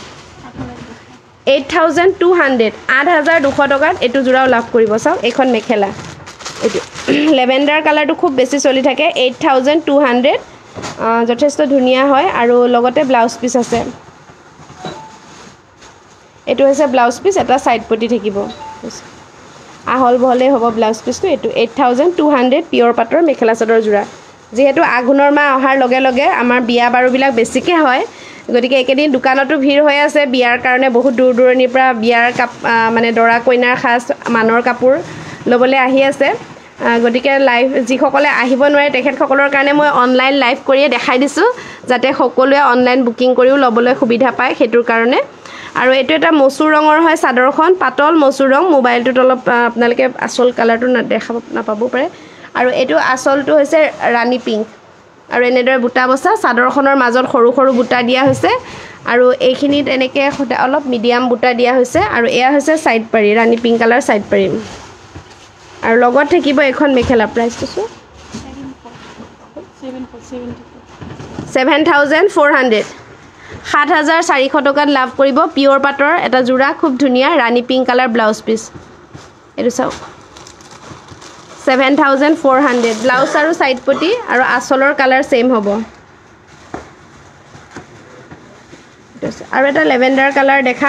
8200 8200 টকাত এইটো যোৰাও লাভ কৰিব চাওক এইখন মেখেলা এইটো লেভেণ্ডাৰ কালাৰটো খুব বেছি চলি থাকে 8200 যথেষ্ট ধুনীয়া হয় আৰু লগতে ব্লাউজ পিচ আছে এইটো হৈছে ব্লাউজ পিচ এটা সাইড পটি থাকিব আহল বহলে হ'ব ব্লাউজ পিচটো এইটো 8200 পিয়ৰ পাটৰ মেখেলা চাদৰ যোৰা যেহেতু আঘোণৰ মাহ অহাৰ লগে লগে আমাৰ বিয়া বাৰুবিলাক বেছিকৈ হয় গতিকে একেদিন দোকানতো ভিৰ হৈ আছে বিয়াৰ কাৰণে বহুত দূৰ দূৰণিৰ পৰা বিয়াৰ মানে দৰা কইনাৰ খাস মানৰ কাপোৰ ল'বলৈ আহি আছে গতিকে লাইভ যিসকলে আহিব নোৱাৰে তেখেতসকলৰ কাৰণে মই অনলাইন লাইভ কৰিয়ে দেখাই দিছোঁ যাতে সকলোৱে অনলাইন বুকিং কৰিও ল'বলৈ সুবিধা পায় সেইটোৰ কাৰণে আৰু এইটো এটা মচুৰ ৰঙৰ হয় চাদৰখন পাতল মচুৰ ৰং মোবাইলটোত অলপ আপোনালোকে আচল কালাৰটো দেখা নাপাব পাৰে আৰু এইটো আচলটো হৈছে ৰাণী পিংক আৰু এনেদৰে বুটা বসা চাদৰখনৰ মাজত সৰু সৰু বুটা দিয়া হৈছে আৰু এইখিনিত এনেকৈ অলপ মিডিয়াম বুটা দিয়া হৈছে আৰু এয়া হৈছে সাইড পাৰি ৰাণী পিংক কালাৰ সাইড পাৰি আৰু লগত থাকিব এখন মেখেলা প্ৰাইচটো 7400 7400 টকাত লাভ কৰিব পিয়ৰ পাটৰ এটা যোৰা খুব ধুনীয়া rani pink colour blouse piece এইটো চাওক 7400 ব্লাউজ আৰু সাইড পটি আৰু আচলৰ কালাৰ সেম হ'ব আৰু এটা লেভেণ্ডাৰ কালাৰ দেখাম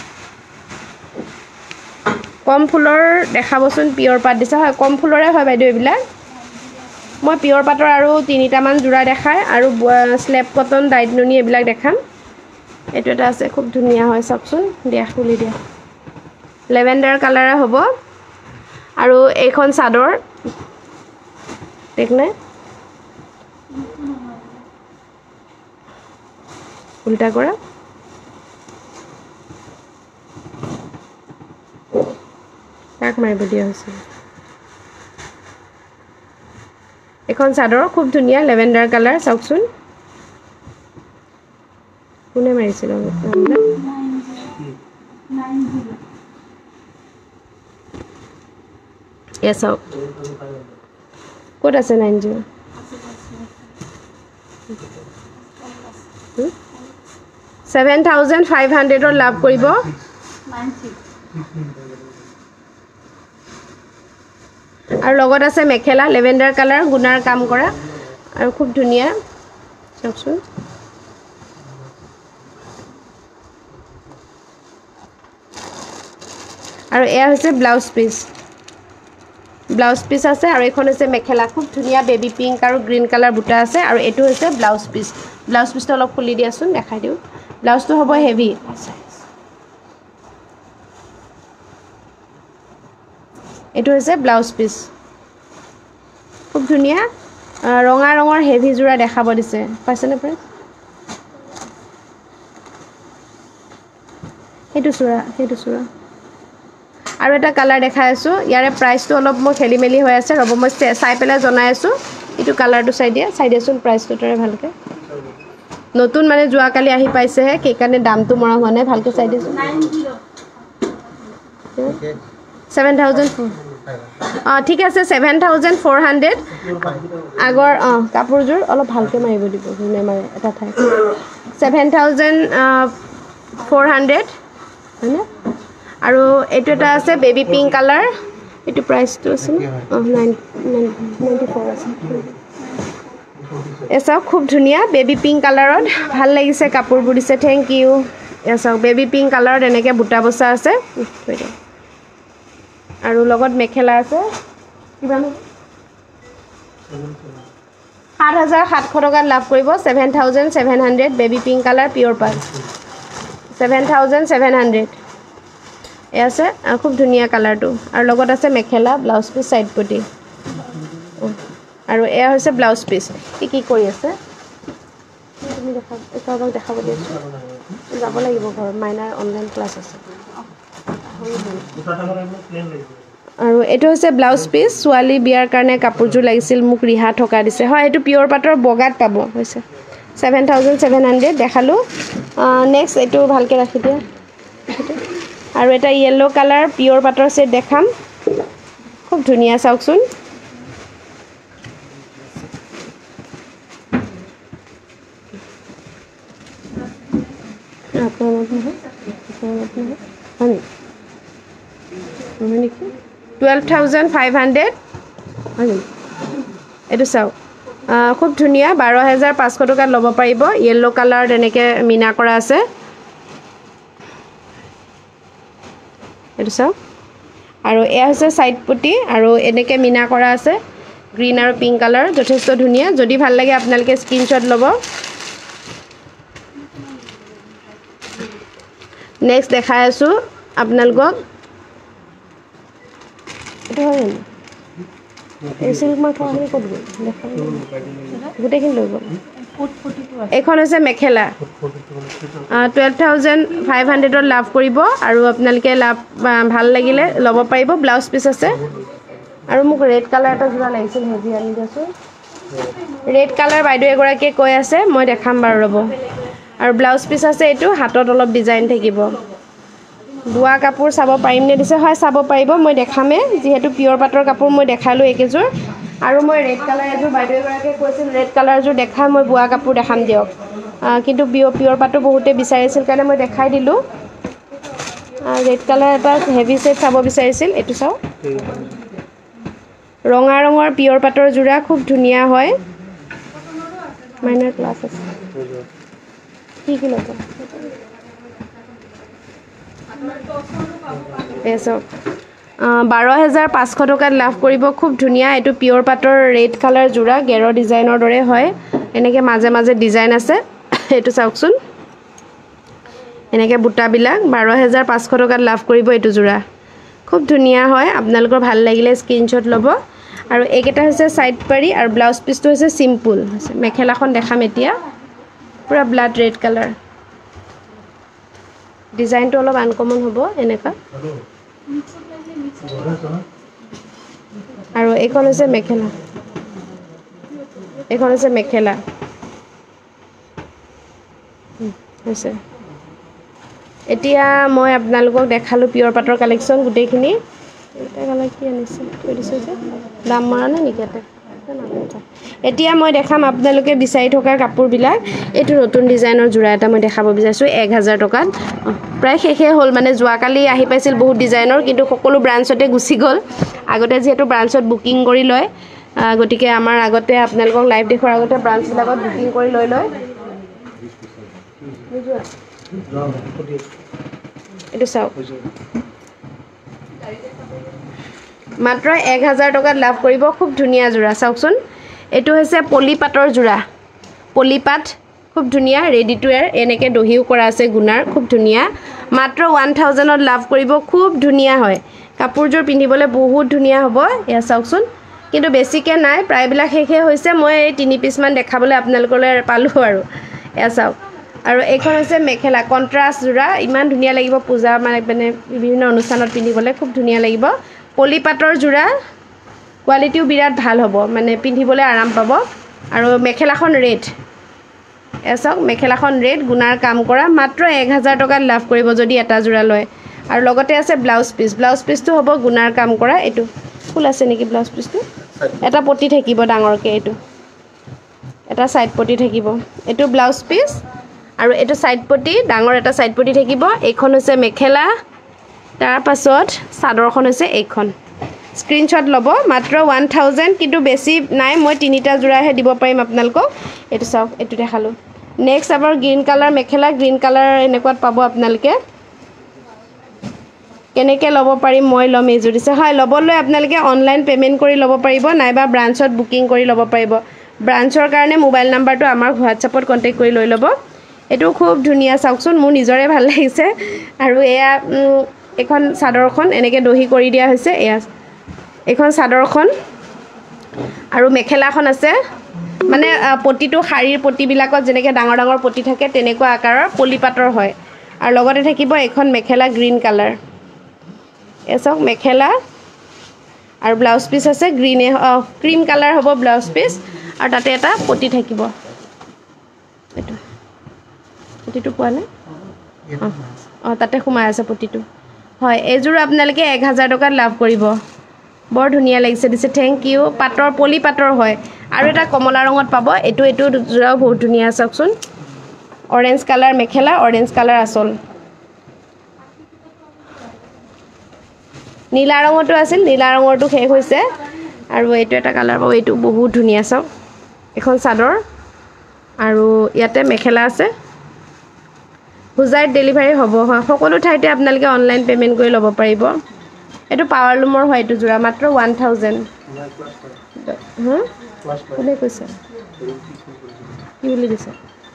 কম ফুলৰ দেখাবচোন পিয়ৰ পাট দিছে হয় কম ফুলৰে হয় বাইদেউ এইবিলাক মই পিয়ৰ পাটৰ আৰু 3টামান যোৰা দেখাই আৰু স্লেপ কটন ডাইট নুনি এইবিলাক দেখাম এইটো এটা আছে খুব ধুনীয়া হয় চাওকচোন দিয়া খুলি দিয়া লেভেণ্ডাৰ কালাৰে হ'ব আৰু এইখন চাদৰ দেখনে উল্টা কৰা কাক মাৰিব দিয়া হৈছে এখন চাদৰ খুব ধুনীয়া লেভেণ্ডাৰ কালাৰ চাওকচোন কোনে মাৰিছিল এয়া চাওক ক'ত আছে 90 7500ত লাভ কৰিব আৰু লগত আছে মেখেলা লেভেণ্ডাৰ কালাৰ গুণাৰ কাম কৰা আৰু খুব ধুনীয়া চাওকচোন আৰু এয়া হৈছে ব্লাউজ পিচ আছে আৰু এইখন হৈছে মেখেলা খুব ধুনীয়া বেবি পিংক আৰু গ্ৰীণ কালাৰ বুটা আছে আৰু এইটো হৈছে ব্লাউজ পিচটো অলপ খুলি দিয়াচোন দেখাই দিওঁ ব্লাউজটো হ'ব হেভি এইটো হৈছে ব্লাউজ পিচ খুব ধুনীয়া ৰঙা ৰঙৰ হেভি জোৰা দেখাব দিছে পাইছেনে প্ৰাইছ সেইটো চূড়া আৰু এটা কালাৰ দেখাই আছোঁ ইয়াৰে প্ৰাইচটো অলপ মই খেলি মেলি হৈ আছে ৰ'ব মই চাই পেলাই জনাই আছোঁ এইটো কালাৰটো চাই দিয়াচোন প্ৰাইচটো তৰে ভালকৈ নতুন মানে যোৱাকালি আহি পাইছেহে সেইকাৰণে দামটো মৰা হোৱা নাই ভালকৈ চাই দিছোঁ 7,400 ঠিক আছে 7,400 আগৰ কাপোৰযোৰ অলপ ভালকৈ মাৰিব দিব নেমাৰে এটা ঠাই 7,400 হয়নে আৰু এইটো এটা আছে বেবী পিংক কালাৰ এইটো প্ৰাইচটো আছে 94 আছে এ চাওক খুব ধুনীয়া বেবী পিংক কালাৰত ভাল লাগিছে কাপোৰবোৰ দিছে থেংক ইউ এ চাওক বেবী পিংক কালাৰত এনেকৈ বুটা বচা আছে আৰু লগত মেখেলা আছে কিমান 7,700 টকাত লাভ কৰিব 7,700 বেবী পিংক কালাৰ পিয়ৰ পাল 7,700 এয়া আছে খুব ধুনীয়া কালাৰটো আৰু লগত আছে মেখেলা ব্লাউজ পিচ চাইড পটি আৰু এয়া হৈছে ব্লাউজ পিচ কি কৰি আছে তুমি দেখাব দিছোঁ যাব লাগিব ঘৰত মাইনাৰ অনলাইন ক্লাছ আছে আৰু এইটো হৈছে ব্লাউজ পিচ ছোৱালী বিয়াৰ কাৰণে কাপোৰযোৰ লাগিছিল মোক ৰিহা থকা দিছে হয় এইটো পিয়ৰ পাটৰ বগাত পাব হৈছে 7,700 দেখালোঁ নেক্সট এইটো ভালকৈ ৰাখি দিয়া আৰু এটা য়েল্লো কালাৰ পিয়ৰ পাটৰ ছেট দেখাম খুব ধুনীয়া চাওকচোন হয় 12,500 হয় এইটো চাওক খুব ধুনীয়া 12,500 টকাত ল'ব পাৰিব য়েল্লো কালাৰ এনেকৈ মিনা কৰা আছে এইটো চাওক আৰু এয়া হৈছে চাইড পুটি আৰু এনেকৈ মিনা কৰা আছে গ্ৰীণ আৰু পিংক কালাৰ যথেষ্ট ধুনীয়া যদি ভাল লাগে আপোনালোকে স্ক্ৰীনশ্বট ল'ব নেক্সট দেখাই আছোঁ আপোনালোকক এইটো হয় এই চিল্ক মাৰ্কৰ ক'ত গ'ল গোটেইখিনি লৈ গ'ল এইখন হৈছে মেখেলা 12,500 লাভ কৰিব আৰু আপোনালোকে লাভ ভাল লাগিলে ল'ব পাৰিব ব্লাউজ পিচ আছে আৰু মোক ৰেড কালাৰ এটা যোৰা লাগিছিল হেভি আনি দিয়াচোন ৰেড কালাৰ বাইদেউ এগৰাকীয়ে কৈ আছে মই দেখাম বাৰু ৰ'ব আৰু ব্লাউজ পিচ আছে এইটো হাতত অলপ ডিজাইন থাকিব বোৱা কাপোৰ চাব পাৰিমনে দিছে হয় চাব পাৰিব মই দেখামে যিহেতু পিয়ৰ পাটৰ কাপোৰ মই দেখালোঁ এইকেইযোৰ আৰু মই ৰেড কালাৰ এযোৰ বাইদেউ এগৰাকীয়ে কৈছিল ৰেড কালাৰযোৰ দেখাম মই বোৱা কাপোৰ দেখাম দিয়ক কিন্তু পিয়ৰ পাটটো বহুতে বিচাৰিছিল কাৰণে মই দেখাই দিলোঁ ৰেড কালাৰ এটা হেভি ছেট চাব বিচাৰিছিল এইটো চাওক ৰঙা ৰঙৰ পিয়ৰ পাটৰ যোৰা খুব ধুনীয়া হয় মাইনাৰ ক্লাছ আছে কি ল'ব চাওক 12,500 টকাত লাভ কৰিব খুব ধুনীয়া এইটো পিয়ৰ পাটৰ ৰেড কালাৰ যোৰা গেৰ ডিজাইনৰ দৰে হয় এনেকৈ মাজে মাজে ডিজাইন আছে এইটো চাওকচোন এনেকৈ বুটাবিলাক 12,500 টকাত লাভ কৰিব এইটো যোৰা খুব ধুনীয়া হয় আপোনালোকৰ ভাল লাগিলে স্ক্ৰীনশ্বট ল'ব আৰু এইকেইটা হৈছে চাইড পাৰি আৰু ব্লাউজ পিচটো হৈছে চিম্পুল মেখেলাখন দেখাম এতিয়া পুৰা ব্লাড ৰেড কালাৰ ডিজাইনটো অলপ আনকমন হ'ব এনেকুৱা আৰু এইখন হৈছে মেখেলা হৈছে এতিয়া মই আপোনালোকক দেখালোঁ পিয়ৰ পাটৰ কালেকশ্যন গোটেইখিনি এটা কালাৰ কি আনিছে থৈ দিছোঁ যে দাম মৰা নাই নেকি ইয়াতে এতিয়া মই দেখাম আপোনালোকে বিচাৰি থকা কাপোৰবিলাক এইটো নতুন ডিজাইনৰ যোৰা এটা মই দেখাব বিচাৰিছোঁ 1,000 টকাত প্ৰায় শেষে হ'ল মানে যোৱাকালি আহি পাইছিল বহুত ডিজাইনৰ কিন্তু সকলো ব্ৰাঞ্চতে গুচি গ'ল আগতে যিহেতু ব্ৰাঞ্চত বুকিং কৰি লয় গতিকে আমাৰ আগতে আপোনালোকক লাইভ দেখুৱাৰ আগতে ব্ৰাঞ্চবিলাকত বুকিং কৰি লৈ লয় এইটো চাওক মাত্ৰ 1,000 টকাত লাভ কৰিব খুব ধুনীয়া যোৰা চাওকচোন এইটো হৈছে পলি পাটৰ যোৰা পলি পাট খুব ধুনীয়া ৰেডি টু এয়াৰ এনেকৈ দহিও কৰা আছে গুণাৰ খুব ধুনীয়া মাত্ৰ 1000ত লাভ কৰিব খুব ধুনীয়া হয় কাপোৰযোৰ পিন্ধিবলৈ বহুত ধুনীয়া হ'ব এয়া চাওকচোন কিন্তু বেছিকৈ নাই প্ৰায়বিলাক শেষে হৈছে মই এই 3 পিচমান দেখাবলৈ আপোনালোকলৈ পালোঁ আৰু এয়া চাওক আৰু এইখন হৈছে মেখেলা কন্ট্ৰাষ্ট জোৰা ইমান ধুনীয়া লাগিব পূজা মানে বিভিন্ন অনুষ্ঠানত পিন্ধিবলৈ খুব ধুনীয়া লাগিব পলি পাটৰ জোৰা কোৱালিটিও বিৰাট ভাল হ'ব মানে পিন্ধিবলৈ আৰাম পাব আৰু মেখেলাখন ৰেড এয়া চাওক মেখেলাখন ৰেড গুণাৰ কাম কৰা মাত্ৰ 1000 টকাত লাভ কৰিব যদি এটা জোৰা লয় আৰু লগতে আছে ব্লাউজ পিচটো হ'ব গুণাৰ কাম কৰা এইটো ফুল আছে নেকি ব্লাউজ পিচটো এটা পটি থাকিব ডাঙৰকৈ এইটো এটা সাইড পটি থাকিব এইটো ব্লাউজ পিচ আৰু এইটো সাইড পটি ডাঙৰ এটা সাইড পটি থাকিব এইখন হৈছে মেখেলা তাৰ পাছত চাদৰখন হৈছে এইখন স্ক্ৰিনশ্বট ল'ব মাত্ৰ 1000 কিন্তু বেছি নাই মই 3টা জোৰাহে দিব পাৰিম আপোনালোকক এইটো চাওক এইটো দেখালো নেক্সট আমাৰ green colour mekhela green colour এনেকুৱাত পাব আপোনালোকে কেনেকৈ ল'ব পাৰিম মই ল'ম এইযোৰ দিছে হয় ল'বলৈ আপোনালোকে অনলাইন পে'মেণ্ট কৰি ল'ব পাৰিব নাইবা ব্ৰাঞ্চত বুকিং কৰি ল'ব পাৰিব ব্ৰাঞ্চৰ কাৰণে মোবাইল নাম্বাৰটো আমাৰ হোৱাটছআপত কণ্টেক্ট কৰি লৈ ল'ব এইটো খুব ধুনীয়া চাওকচোন মোৰ নিজৰে ভাল লাগিছে আৰু এয়া এখন চাদৰখন এনেকৈ দহি কৰি দিয়া হৈছে এয়া এইখন চাদৰখন আৰু মেখেলাখন আছে মানে পটিটো শাৰীৰ পটিবিলাকত যেনেকৈ ডাঙৰ ডাঙৰ পটি থাকে তেনেকুৱা আকাৰৰ পলি পাটৰ হয় আৰু লগতে থাকিব এখন মেখেলা গ্ৰীণ কালাৰ এ চাওক মেখেলা আৰু ব্লাউজ পিচ আছে গ্ৰীনে ক্ৰীম কালাৰ হ'ব ব্লাউজ পিচ আৰু তাতে এটা পটি থাকিব এইটো পটিটো পোৱা নাই তাতে সোমাই আছে পটিটো হয় এইযোৰ আপোনালোকে 1000 টকাত লাভ কৰিব বৰ ধুনীয়া লাগিছে দিছে থেংক ইউ পাটৰ পলি পাটৰ হয় আৰু এটা কমলা ৰঙত পাব এইটো জোৰাও বহুত ধুনীয়া চাওকচোন orange colour mekhela orange colour আচল নীলা ৰঙটো আছিল নীলা ৰঙৰটো শেষ হৈছে আৰু এইটো এটা কালাৰ পাব এইটো বহুত ধুনীয়া চাওক এখন চাদৰ আৰু ইয়াতে মেখেলা আছে হুজাইত ডেলিভাৰী হ'ব হয় সকলো ঠাইতে আপোনালোকে অনলাইন পে'মেণ্ট কৰি ল'ব পাৰিব এইটো পাৱাৰ লুমৰ হয় এইটো জোৰা মাত্ৰ 1000 কোনে কৈছে কি বুলি দিছে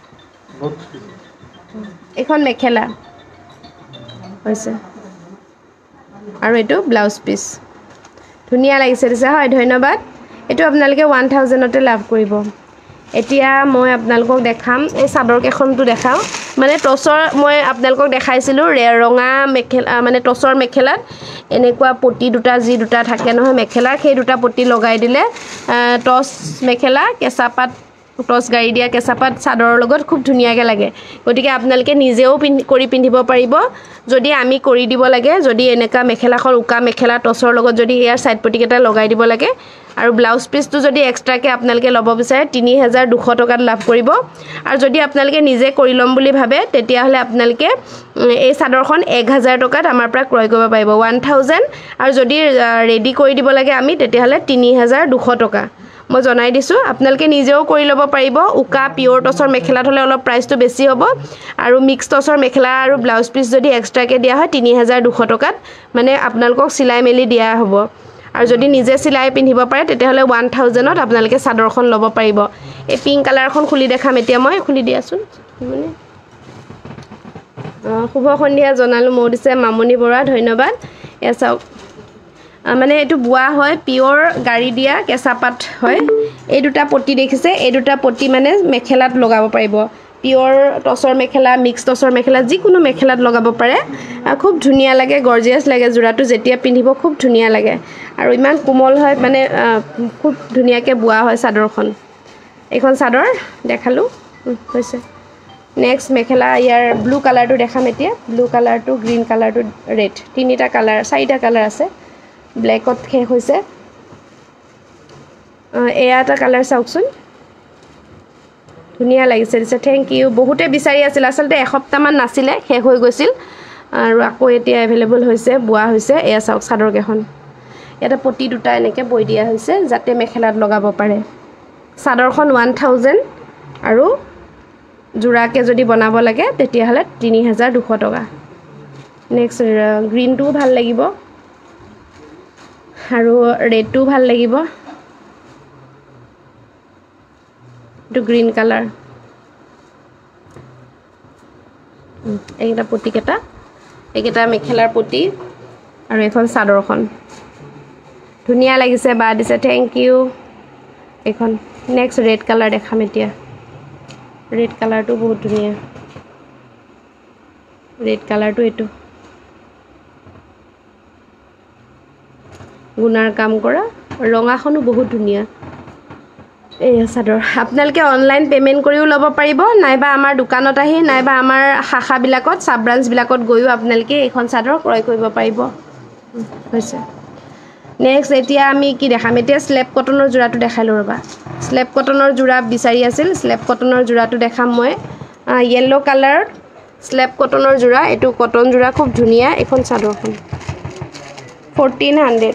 এইখন মেখেলা হৈছে আৰু এইটো ব্লাউজ পিচ ধুনীয়া লাগিছে দিছে হয় ধন্যবাদ এইটো আপোনালোকে 1000তে লাভ কৰিব এতিয়া মই আপোনালোকক দেখাম এই চাদৰ কেইখনটো দেখাওঁ মানে টচৰ মই আপোনালোকক দেখাইছিলোঁ ৰঙা মেখেলা মানে টচৰ মেখেলাত এনেকুৱা পটি দুটা যি দুটা থাকে নহয় মেখেলাৰ সেই দুটা পটি লগাই দিলে টচ মেখেলা কেঁচা পাত টচ গাড়ি দিয়া কেঁচা পাত চাদৰৰ লগত খুব ধুনীয়াকৈ লাগে গতিকে আপোনালোকে নিজেও কৰি পিন্ধিব পাৰিব যদি আমি কৰি দিব লাগে যদি এনেকুৱা মেখেলাখন উকা মেখেলা টচৰ লগত যদি ইয়াৰ সাইড পটিকেইটা লগাই দিব লাগে আৰু ব্লাউজ পিচটো যদি এক্সট্ৰাকৈ আপোনালোকে ল'ব বিচাৰে 3200 টকাত লাভ কৰিব আৰু যদি আপোনালোকে নিজে কৰি ল'ম বুলি ভাবে তেতিয়াহ'লে আপোনালোকে এই চাদৰখন 1000 টকাত আমাৰ পৰা ক্ৰয় কৰিব পাৰিব 1000 আৰু যদি ৰেডি কৰি দিব লাগে আমি তেতিয়াহ'লে 3200 টকা মই জনাই দিছোঁ আপোনালোকে নিজেও কৰি ল'ব পাৰিব উকা পিয়ৰ টচৰ মেখেলাত হ'লে অলপ প্ৰাইচটো বেছি হ'ব আৰু মিক্স টচৰ মেখেলা আৰু ব্লাউজ পিচ যদি এক্সট্ৰাকৈ দিয়া হয় 3200 টকাত মানে আপোনালোকক চিলাই মেলি দিয়া হ'ব আৰু যদি নিজে চিলাই পিন্ধিব পাৰে তেতিয়াহ'লে 1000ত আপোনালোকে চাদৰখন ল'ব পাৰিব এই পিংক কালাৰখন খুলি দেখাম এতিয়া মই খুলি দিয়াচোন মানে শুভ সন্ধিয়া জনালোঁ মোৰ দিছে মামনি বৰা ধন্যবাদ এয়া চাওক মানে এইটো বোৱা হয় পিয়ৰ গাড়ি দিয়া কেঁচা পাত হয় এই দুটা পটি দেখিছে এই দুটা পটি মানে মেখেলাত লগাব পাৰিব পিয়ৰ টচৰ মেখেলা মিক্স টচৰ মেখেলা যিকোনো মেখেলাত লগাব পাৰে খুব ধুনীয়া লাগে গৰ্জিয়াছ লাগে জোৰাটো যেতিয়া পিন্ধিব খুব ধুনীয়া লাগে আৰু ইমান কোমল হয় মানে খুব ধুনীয়াকৈ বোৱা হয় চাদৰখন এইখন চাদৰ দেখালোঁ হৈছে নেক্সট মেখেলা ইয়াৰ ব্লু কালাৰটো দেখাম এতিয়া ব্লু কালাৰটো গ্ৰীণ কালাৰটো ৰেড 3টা কালাৰ 4টা কালাৰ আছে ব্লেকত শেষ হৈছে এয়া এটা কালাৰ চাওকচোন ধুনীয়া লাগিছে দিছে থেংক ইউ বহুতে বিচাৰি আছিল আচলতে এসপ্তাহমান নাছিলে শেষ হৈ গৈছিল আৰু আকৌ এতিয়া এভেইলেবল হৈছে বোৱা হৈছে এয়া চাওক চাদৰকেইখন ইয়াতে পটি দুটা এনেকৈ বৈ দিয়া হৈছে যাতে মেখেলাত লগাব পাৰে চাদৰখন 1000 আৰু জোৰাকৈ যদি বনাব লাগে তেতিয়াহ'লে 3200 টকা নেক্সট গ্ৰীণটোও ভাল লাগিব আৰু ৰেডটোও ভাল লাগিব এইটো গ্ৰীণ কালাৰ এইকেইটা পতিকেইটা এইকেইটা মেখেলাৰ পতি আৰু এখন চাদৰখন ধুনীয়া লাগিছে বা দিছে থ্যাংক ইউ এখন নেক্সট ৰেড কালাৰ দেখাম এতিয়া ৰেড কালাৰটো বহুত ধুনীয়া ৰেড কালাৰটো এটো গুণাৰ কাম কৰা ৰঙাখনো বহুত ধুনীয়া এই চাদৰ আপোনালোকে অনলাইন পেমেন্ট কৰিও ল'ব পাৰিব নাইবা আমাৰ দোকানত আহি নাইবা আমাৰ শাখা বিলাকত সাব ব্ৰাঞ্চ বিলাকত গৈও আপোনালোকে এইখন চাদৰ ক্ৰয় কৰিব পাৰিব হৈছে নেক্সট এতিয়া আমি কি দেখাম এতিয়া স্লেপ কটনৰ জোৰাটো দেখাইলো ৰবা স্লেপ কটনৰ জোৰা বিচাৰি আছিল স্লেপ কটনৰ জোৰাটো দেখাম মই ইয়েলো কালাৰ স্লেপ কটনৰ জোৰা এটো কটন জোৰা খুব ধুনীয়া এখন চাদৰখন 1400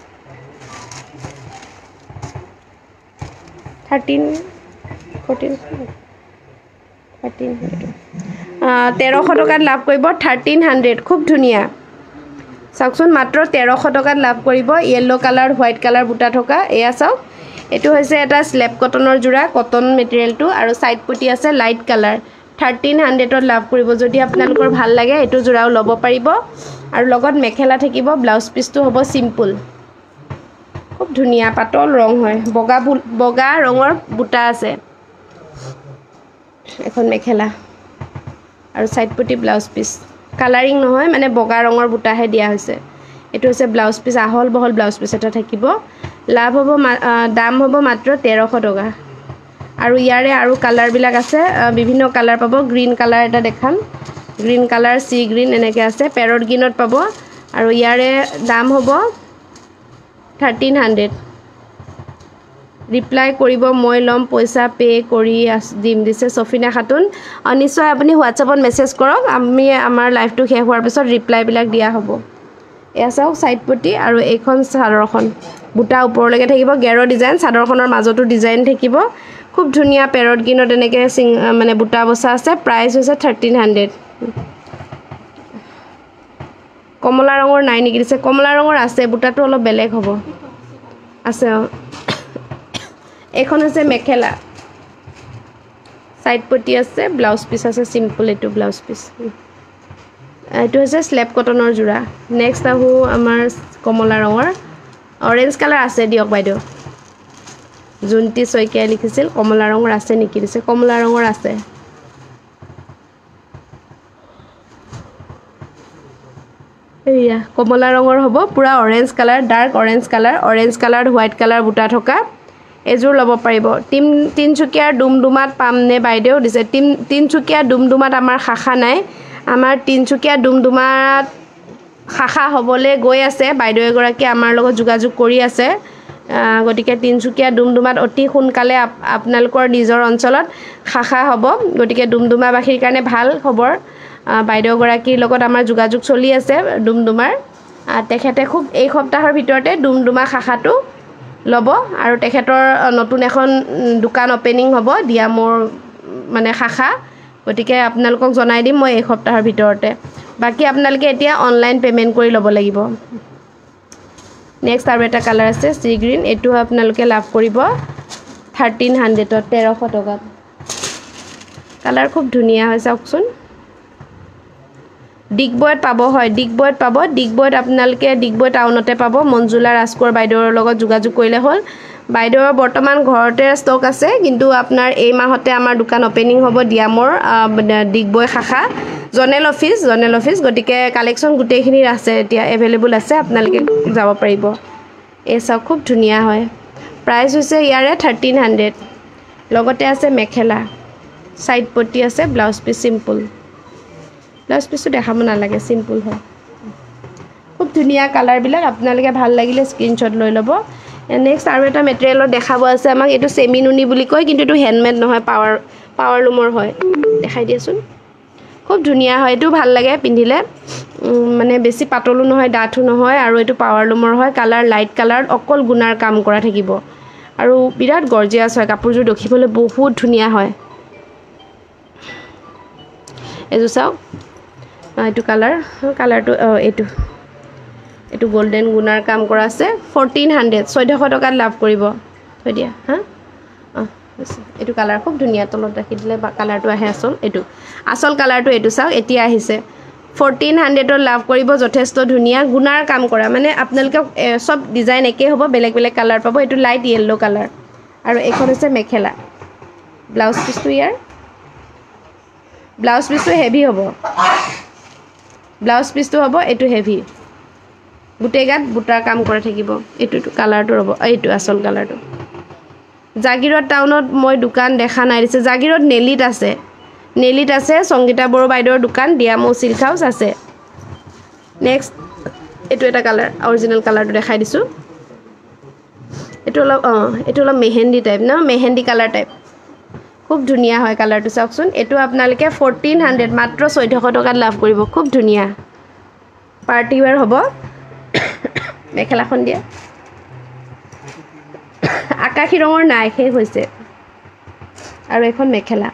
1300 টকাত লাভ কৰিব 1300 খুব ধুনীয়া চাওকচোন মাত্ৰ 1300 টকাত লাভ কৰিব ইয়েলো কালাৰ হোৱাইট কালাৰ বুটা থকা এয়া চাওক এটো হৈছে এটা স্লেপ কটনৰ জোৰা কটন মেটেৰিয়েলটো আৰু সাইড পটি আছে লাইট কালাৰ 1300 ত লাভ কৰিব যদি আপোনালোকৰ ভাল লাগে এটো জোৰাও ল'ব পাৰিব আৰু লগত মেখেলা থাকিব ব্লাউজ পিসটো হ'ব সিম্পল খুব ধুনীয়া পাতল ৰং হয় বগা ৰঙৰ বুটা আছে এখন মেখেলা আৰু সাইড পটি ব্লাউজ পিস কালাৰিং নহয় মানে বগা ৰঙৰ বুটাহে দিয়া হৈছে এটো হৈছে ব্লাউজ পিস আহল বহল ব্লাউজ পিস এটা থাকিব লাভ হ'ব দাম হ'ব মাত্ৰ 1300 টকা আৰু ইয়াৰে আৰু কালাৰ বিলাক আছে বিভিন্ন কালাৰ পাব গ্ৰীন কালাৰ এটা দেখাম গ্ৰীন কালাৰ সি গ্ৰীন এনেকে আছে পেৰট গ্ৰীনত পাব আৰু ইয়াৰে দাম হ'ব 1300 ৰিপ্লাই কৰিব মই লম পইচা পে কৰি দিম দিছে সফিনা খাতুন নিশ্চয় আপুনি হোৱাটছআপত মেসেজ কৰক আমি আমাৰ লাইভটো শেষ হোৱাৰ পিছত ৰিপ্লাই বিলাক দিয়া হ'ব এয়া চাওক সাইড পটি আৰু এইখন চাদৰখন বুটা ওপৰলৈকে থাকিব গেৰ ডিজাইন চাদৰখনৰ মাজতো ডিজাইন থাকিব খুব ধুনীয়া পেৰট গ্ৰীনত এনেকে মানে বুটা বসা আছে প্ৰাইস হৈছে 1300 কমলা ৰঙৰ নাই নেকি দিছে কমলা ৰঙৰ আছে বুটাটো অলপ বেলেগ হ'ব আছে এখন আছে মেখেলা সাইড পটি আছে ব্লাউজ পিস আছে সিম্পল এটো ব্লাউজ পিস এটো হৈছে স্লেপ কটনৰ জোৰা নেক্সট আহু আমাৰ কমলা ৰঙৰ অৰেঞ্জ কালাৰ আছে দিয়ক বাইদেউ জুন্তি সৈকিয়া লিখিছিল কমলা ৰঙৰ আছে নেকি দিছে কমলা ৰঙৰ আছে এয়া কমলা ৰঙৰ হ'ব পুৰা orange colour dark orange colour white colour বুটা থকা এজোৰ ল'ব পাৰিব তিনচুকীয়াৰ ডুমডুমাত পামনে বাইদেউ দিছে তিনচুকীয়া ডুমডুমাত আমাৰ শাখা নাই আমাৰ তিনচুকীয়া ডুমডুমাত শাখা হ'বলে গৈ আছে বাইদেউ এগৰাকী আমাৰ লগত যোগাযোগ কৰি আছে গটিকে তিনচুকীয়া ডুমডুমাত অতি সোনকালে আপোনালোকৰ নিজৰ অঞ্চলত শাখা হ'ব গটিকে ডুমডুমাবাসীৰ কাৰণে ভাল খবৰ বাইদেউ গৰাকীৰ লগত আমাৰ যোগাযোগ চলি আছে ডুমডুমাৰ তেখেতে খুব এই সপ্তাহৰ ভিতৰতে ডুমডুমা শাখাটো ল'ব আৰু তেখেতৰ নতুন এখন দোকান ওপেনিং হ'ব দিয়া মোৰ মানে শাখা গটিকে আপোনালোকক জনাই দিম মই এই সপ্তাহৰ ভিতৰতে বাকি আপোনালোকে এতিয়া অনলাইন পেমেন্ট কৰি ল'ব লাগিব নেক্সট আৰু এটা কালাৰ আছে সি গ্ৰীন এটো আপোনালোকে লাভ কৰিব 1300 ত 1300 টকাত কালাৰ খুব ধুনীয়া হয় চাওকচোন ডিগবয়ত পাব হয় ডিগবয়ত আপোনালোকে ডিগবয় টাউনতে পাব মঞ্জুলা ৰাজকোৰ বাইদেউৰ লগত যোগাযোগ কৰিলে হ'ল বাইদেউৰ বৰ্তমান ঘৰতে ষ্টক আছে কিন্তু আপোনাৰ এই মাহতে আমাৰ দোকান ওপেনিং হ'ব দিয়া মোৰ ডিগবয় শাখা জনেল অফিস গটিকে কালেকশন গুটেইখিনি আছে এতিয়া अवेलेबल আছে আপোনালোকে যাব পাৰিব এই সব খুব ধুনীয়া হয় প্ৰাইস হৈছে ইয়াৰে 1300 লগতে আছে মেখেলা সাইড পটি আছে ব্লাউজ পিস সিম্পল ব্লাউজ পিসটো দেখাব নালাগে সিম্পল হয় খুব ধুনীয়া কালাৰ বিলাক আপোনালোকে ভাল লাগিলে স্ক্ৰিনশ্বট লৈ ল'ব নেক্সট আৰু এটা মেটেৰিয়েলৰ দেখাব আছে আমাক এটো সেমি নুনি বুলি কয় কিন্তু এটো হ্যান্ডমেড নহয় পাৱাৰ লুমৰ হয় দেখাই দিয়াচোন খুব ধুনীয়া হয় এটো ভাল লাগে পিন্ধিলে মানে বেছি পাতলু নহয় ডাঠু নহয় আৰু এটো পাৱাৰ লুমৰ হয় কালাৰ লাইট কালাৰ অকল গুণাৰ কাম কৰা থাকিব আৰু বিৰাট গৰ্জিয়াস হয় কাপোৰজোৰ দেখিবলৈ বহুত ধুনীয়া হয় এজো চাও এটো কালাৰটো এটো গোল্ডেন গুণাৰ কাম কৰা আছে 1400 1400 টকাত লাভ কৰিব থৈ দিয়া হা এইটো কালাৰ খুব ধুনীয়া তলত ৰাখি দিলে কালাৰটো আহে আসল কালাৰটো এইটো চাওক এতিয়া আহিছে 1400 লাভ কৰিব যথেষ্ট ধুনীয়া গুণাৰ কাম কৰা মানে আপোনালোকে সব ডিজাইন একে হ'ব বেলেগ বেলেগ কালাৰ পাব এইটো লাইট ইয়েলো কালাৰ আৰু এখন হৈছে মেখেলা ব্লাউজ পিছটো ইয়াৰ ব্লাউজ পিছটো হেভি হ'ব ব্লাউজ পিছটো হ'ব এইটো হেভি গুটেই গাত বুটাৰ কাম কৰা থাকিব এইটো কালাৰটো ৰ'ব এইটো আসল কালাৰটো জাগিৰত টাউনত মই দোকান দেখা নাই দিছে জাগিৰত নেলিত আছে সংগীতা বড়ো বাইদেউৰ দোকান ডিয়ামো সিল্ক হাউস আছে নেক্সট এইটো এটা কালাৰ অৰিজিনাল কালাৰটো দেখাই দিছো এইটো অলপ মেহেন্দি টাইপ ন মেহেন্দি কালাৰ টাইপ খুব ধুনীয়া হয় কালাৰটো চাওকচোন এইটো আপোনালোকে 1400 মাত্ৰ 1400 টকাত লাভ কৰিব খুব ধুনীয়া পাৰ্টি ওয়্যাৰ হ'ব মেখেলাখন দিয়া আকাশী ৰঙৰ নাই শেষ হৈছে আৰু এখন মেখেলা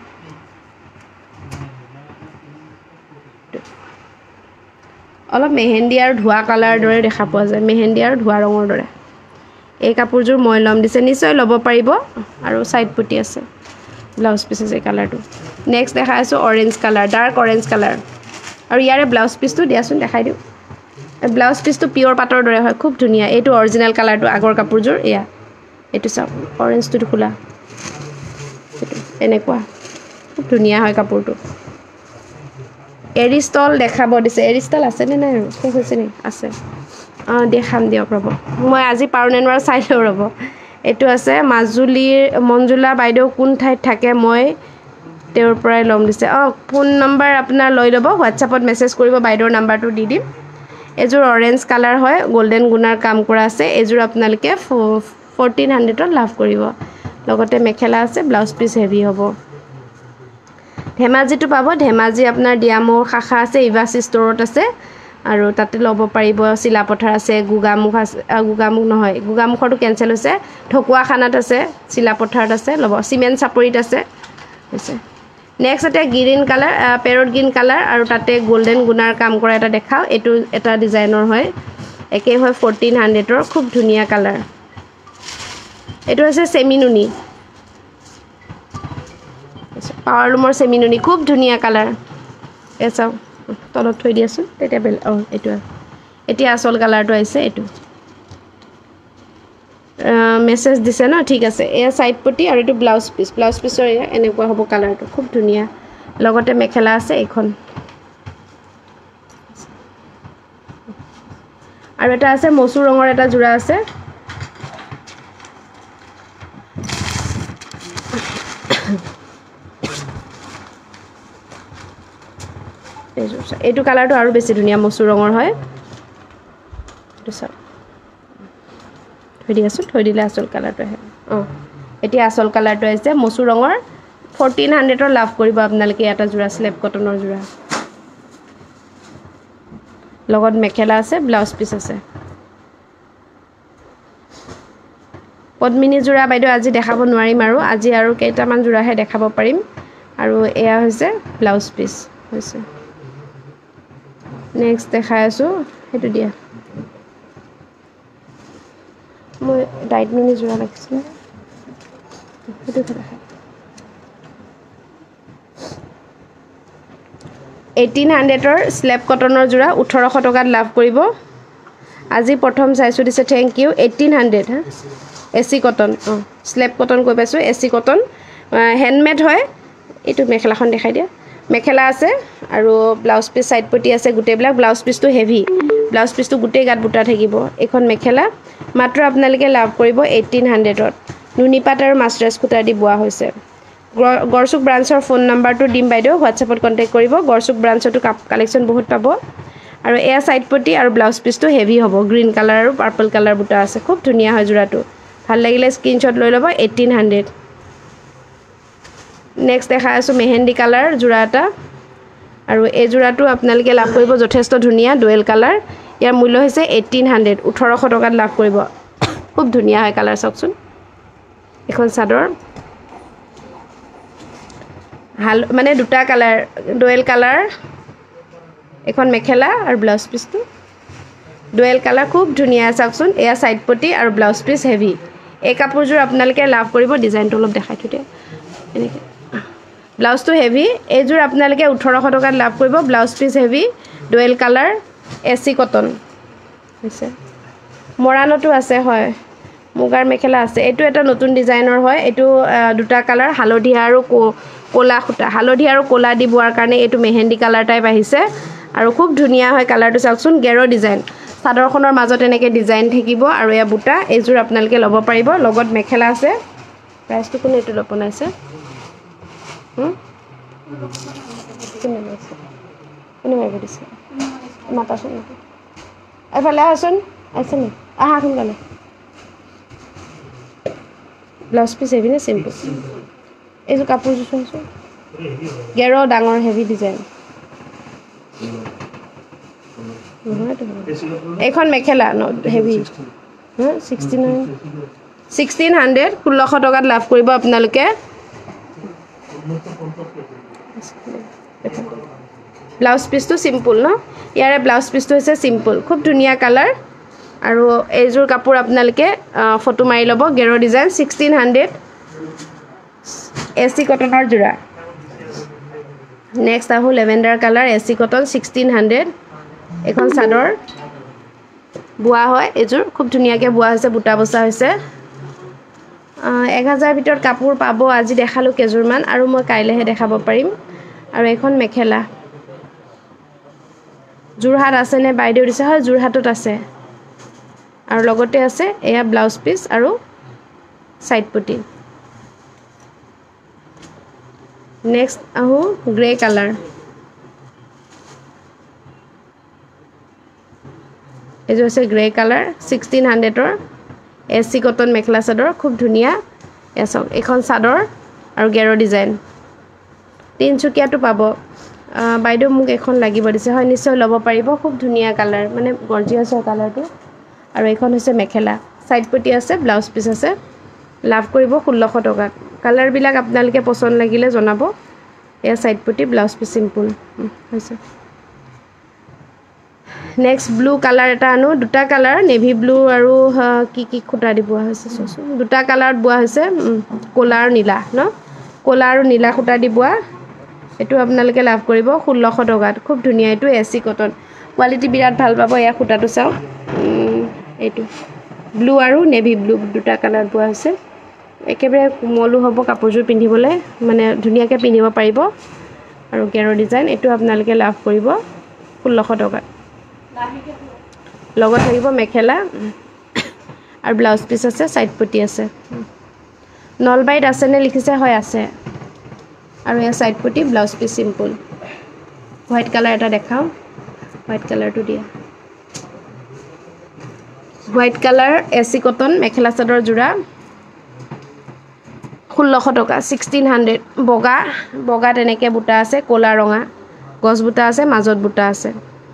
অলপ মেহেন্দি আৰু ধোৱা কালাৰ দৰে দেখা পোৱা যায় মেহেন্দি আৰু ধোৱা ৰঙৰ দৰে এই কাপোৰযোৰ মই লম দিছে নিশ্চয় ল'ব পাৰিব আৰু সাইড পুটি আছে ব্লাউজ পিস আছে কালাৰটো নেক্সট দেখা আছো orange colour dark orange colour আৰু ইয়াৰে ব্লাউজ পিসটো দিয়াচোন দেখাই দিও ব্লাউজ পিসটো পিওৰ পাটৰ দৰে হয় খুব ধুনীয়া এইটো অৰিজিনাল কালাৰটো আগৰ কাপোৰযোৰ এয়া এইটো চাওক অৰেঞ্জটো খোলা এইটো এনেকুৱা খুব ধুনীয়া হয় কাপোৰটো এৰিষ্টল দেখাব দিছে এৰিষ্টল আছে নে নাই শেষ হৈছে নে আছে দেখাম দিয়ক ৰ'ব মই আজি পাৰুনেনৱাৰ চাই লওঁ ৰ'ব এইটো আছে মাজুলীৰ মঞ্জুলা বাইদেউ কোন ঠাইত থাকে মই তেওঁৰ পৰাই লম দিছে ফোন নম্বৰ আপোনাৰ লৈ ল'ব হোৱাটছআপত মেছেজ কৰিব বাইদেউৰ নাম্বাৰটো দি দিম এযোৰ অৰেঞ্জ কালাৰ হয় গোল্ডেন গুণাৰ কাম কৰা আছে এযোৰ আপোনালোকে 1400 লাভ কৰিব লগতে মেখেলা আছে ব্লাউজ পিস হেভি হ'ব ধেমাজিটো পাব ধেমাজি আপোনাৰ ডিয়ামো শাখা আছে ইভাসি ষ্টৰত আছে আৰু তাতে ল'ব পাৰিব চিলাপথাৰ আছে গুগামুখ আছে গুগামুখ নহয় গুগামুখৰটো কেনসেল হৈছে ঢকুৱাখানাত আছে চিলাপথাৰত আছে ল'ব সিমেন্ট চাপৰিত আছে হৈছে নেক্সট এটা green colour parrot green colour আৰু তাতে গোল্ডেন গুণাৰ কাম কৰা এটা দেখাও এইটো এটা ডিজাইনৰ হয় একে হয় 1400 ৰ খুব ধুনীয়া কালাৰ এইটো আছে সেমিনুনি পাৱাৰ লুমৰ সেমিনুনি খুব ধুনীয়া কালাৰ এছাও তলত থৈ দিয়াছো তেতিয়া এইটো এতিয়া আসল কালাৰটো আছে এইটো মেছেজ দিছে ন ঠিক আছে এয়া সাইড পটি আৰু এইটো ব্লাউজ পিছৰ এনেকুৱা হ'ব কালাৰটো খুব ধুনীয়া লগতে মেখেলা আছে এখন আৰু এটা আছে মসুৰ ৰঙৰ এটা জোৰা আছে এইটো কালাৰটো আৰু বেছি ধুনীয়া মসুৰ ৰঙৰ হয় এইটো চাওক থৈ দিলে আসল কালাৰটো আহে এতিয়া আসল কালাৰটো আছে মসুৰ ৰঙৰ 1400 লাভ কৰিব আপোনালোকে এটা জোৰা স্লেপ কটনৰ জোৰা লগত মেখেলা আছে ব্লাউজ পিস আছে পদ্মিনী জোৰা বাইদেউ আজি দেখাব নোৱাৰিম আৰু আজি আৰু কেইটামান জোৰাহে দেখাব পাৰিম আৰু এয়া হৈছে ব্লাউজ পিস হৈছে নেক্সট দেখাই আছো হেতু দিয়া মই ডাইট মিনি জোৰা লাগিছিল হেতু দেখাই 1800 ৰ স্লেপ কটনৰ জোৰা 1800 টকাত লাভ কৰিব আজি প্ৰথম চাইছো দিছে থ্যাংক ইউ 1800 হা এসি কটন স্লেপ কটন কৈ পাইছো এসি কটন হ্যান্ডমেড হয় এইটো মেখেলাখন দেখাই দিয়া মেখেলা আছে আৰু ব্লাউজ পিস সাইড পটি আছে গুটেবিলাক ব্লাউজ পিসটো হেভি ব্লাউজ পিসটো গুটে গাত বুটা থাকিব এখন মেখেলা মাত্ৰ আপোনালোকে লাভ কৰিব 1800 ত নুনিপাত আৰু মাস্টাৰ্স কুটা দি বুৱা হৈছে গৰসুক ব্ৰাঞ্চৰ ফোন নাম্বাৰটো দিম বাইদেউ হোৱাটছআপত কন্টাক্ট কৰিব গৰসুক ব্ৰাঞ্চটো কালেকচন বহুত পাব আৰু এয়া সাইড পটি আৰু ব্লাউজ পিসটো হেভি হ'ব গ্ৰীন কালাৰ আৰু পাৰ্পল কালাৰ বুটা আছে খুব ধুনীয়া হয় জোৰাটো ভাল লাগিলে স্ক্ৰিনশ্বট লৈ ল'ব 1800 নেক্সট দেখা আছো মেহেন্দি কালাৰ জোৰা এটা আৰু এই জোৰাটো আপোনালোকে লাভ কৰিব যথেষ্ট ধুনীয়া ডুৱেল কালাৰ ইয়াৰ মূল্য হৈছে 1800 1800 টকাত লাভ কৰিব খুব ধুনীয়া হয় কালাৰ চাওকচোন এখন চাদৰ হাল মানে দুটা কালাৰ ডুৱেল কালাৰ এখন মেখেলা আৰু ব্লাউজ পিসটো ডুৱেল কালাৰ খুব ধুনীয়া চাওকচোন এয়া সাইড পটি আৰু ব্লাউজ পিস হেভি এই কাপোৰযোৰ আপোনালোকে লাভ কৰিব ডিজাইনটো অলপ দেখাই থৈ দিয়ে এনেকৈ ব্লাউজটো হেভি এইযোৰ আপোনালোকে 1800 টকাত লাভ কৰিব blouse piece heavy dual colour AC cotton হৈছে মৰাণতো আছে হয় মুগাৰ মেখেলা আছে এইটো এটা নতুন ডিজাইনৰ হয় এইটো দুটা কালাৰ হালধীয়া আৰু কোলা খুটা হালধীয়া আৰু কোলা দি বোৱাৰ কাৰণে এইটো মেহেন্দি কালাৰ টাইপ আহিছে আৰু খুব ধুনীয়া হয় কালাৰটো চাওকচোন গেৰো ডিজাইন চাদৰখনৰ মাজত এনেকৈ ডিজাইন থাকিব আৰু এয়া বুটা এইযোৰ আপোনালোকে ল'ব পাৰিব লগত মেখেলা আছে প্ৰাইচটো কোনে এইটো বনাইছে কোনে মাৰিব দিছে মাতাচোন এফালে আহচোন আছে নি আহা সোনকালে ব্লাউজ পিচ হেভি নে চিম্পল এইযোৰ কাপোৰযোৰ চোৱাচোন গেৰো ডাঙৰ হেভি ডিজাইন এইখন মেখেলা ন হেভি 1600 টকাত লাভ কৰিব আপোনালোকে ব্লাউজ পিচটো চিম্পল ন ইয়াৰে ব্লাউজ পিচটো হৈছে চিম্পল খুব ধুনীয়া কালাৰ আৰু এইযোৰ কাপোৰ আপোনালোকে ফটো মাৰি ল'ব গেৰো ডিজাইন 1600 এচি কটনৰ যোৰা নেক্সট আহো লেভেণ্ডাৰ কালাৰ এচি কটন 1600 এখন চাদৰ বোৱা হয় এইযোৰ খুব ধুনীয়াকৈ বোৱা হৈছে বুটা বচা হৈছে 1000 ভিতৰত কাপোৰ পাব আজি দেখালোঁ কেইযোৰমান আৰু মই কাইলৈহে দেখাব পাৰিম আৰু এখন মেখেলা যোৰহাট আছে নে বাইদেউ দিছে হয় যোৰহাটত আছে আৰু লগতে আছে এয়া ব্লাউজ পিচ আৰু সাইড পটি নেক্সট আহো গ্ৰে কালাৰ এইযোৰ আছে গ্ৰে কালাৰ 1600ৰ এচি কটন মেখেলা চাদৰ খুব ধুনীয়া এচক এখন চাদৰ আৰু গেৰো ডিজাইন তিনচুকীয়াটো পাব বাইদেউ মোক এখন লাগিব দিছে হয় নিশ্চয় ল'ব পাৰিব খুব ধুনীয়া কালাৰ মানে গৰ্জিয়াছ হয় কালাৰটো আৰু এইখন হৈছে মেখেলা সাইড পটি আছে ব্লাউজ পিচ আছে লাভ কৰিব 1600 টকাত কালাৰবিলাক আপোনালোকে পছন্দ লাগিলে জনাব এয়া সাইড পটি ব্লাউজ পিচ চিম্পল হৈছে নেক্সট ব্লু কালাৰ এটা আনো দুটা কালাৰ নেভি ব্লু আৰু কি খুটা দি বোৱা হৈছে চোৱাচোন দুটা কালাৰত বোৱা হৈছে ক'লা আৰু নীলা ন ক'লা আৰু নীলা খুটা দি বোৱা এইটো আপোনালোকে লাভ কৰিব 1600 টকাত খুব ধুনীয়া এইটো এচি কটন কোৱালিটি বিৰাট ভাল পাব এয়া খুটাটো চাওক এইটো ব্লু আৰু নেভি ব্লু দুটা কালাৰত বোৱা হৈছে একেবাৰে কোমলো হ'ব কাপোৰযোৰ পিন্ধিবলৈ মানে ধুনীয়াকৈ পিন্ধিব পাৰিব আৰু গেৰো ডিজাইন এইটো আপোনালোকে লাভ কৰিব 1600 টকাত লগত থাকিব মেখেলা আৰু ব্লাউজ পিচ আছে সাইড পটি আছে নলবাৰীত আছে নে লিখিছে হয় আছে আৰু এয়া সাইড পটি blouse piece simple white colour এটা দেখাওঁ হোৱাইট কালাৰটো দিয়া white colour AC cotton mekhela chador যোৰা 1600 টকা 1600 বগা তেনেকৈ বুটা আছে ক'লা ৰঙা গছ বুটা আছে মাজত বুটা আছে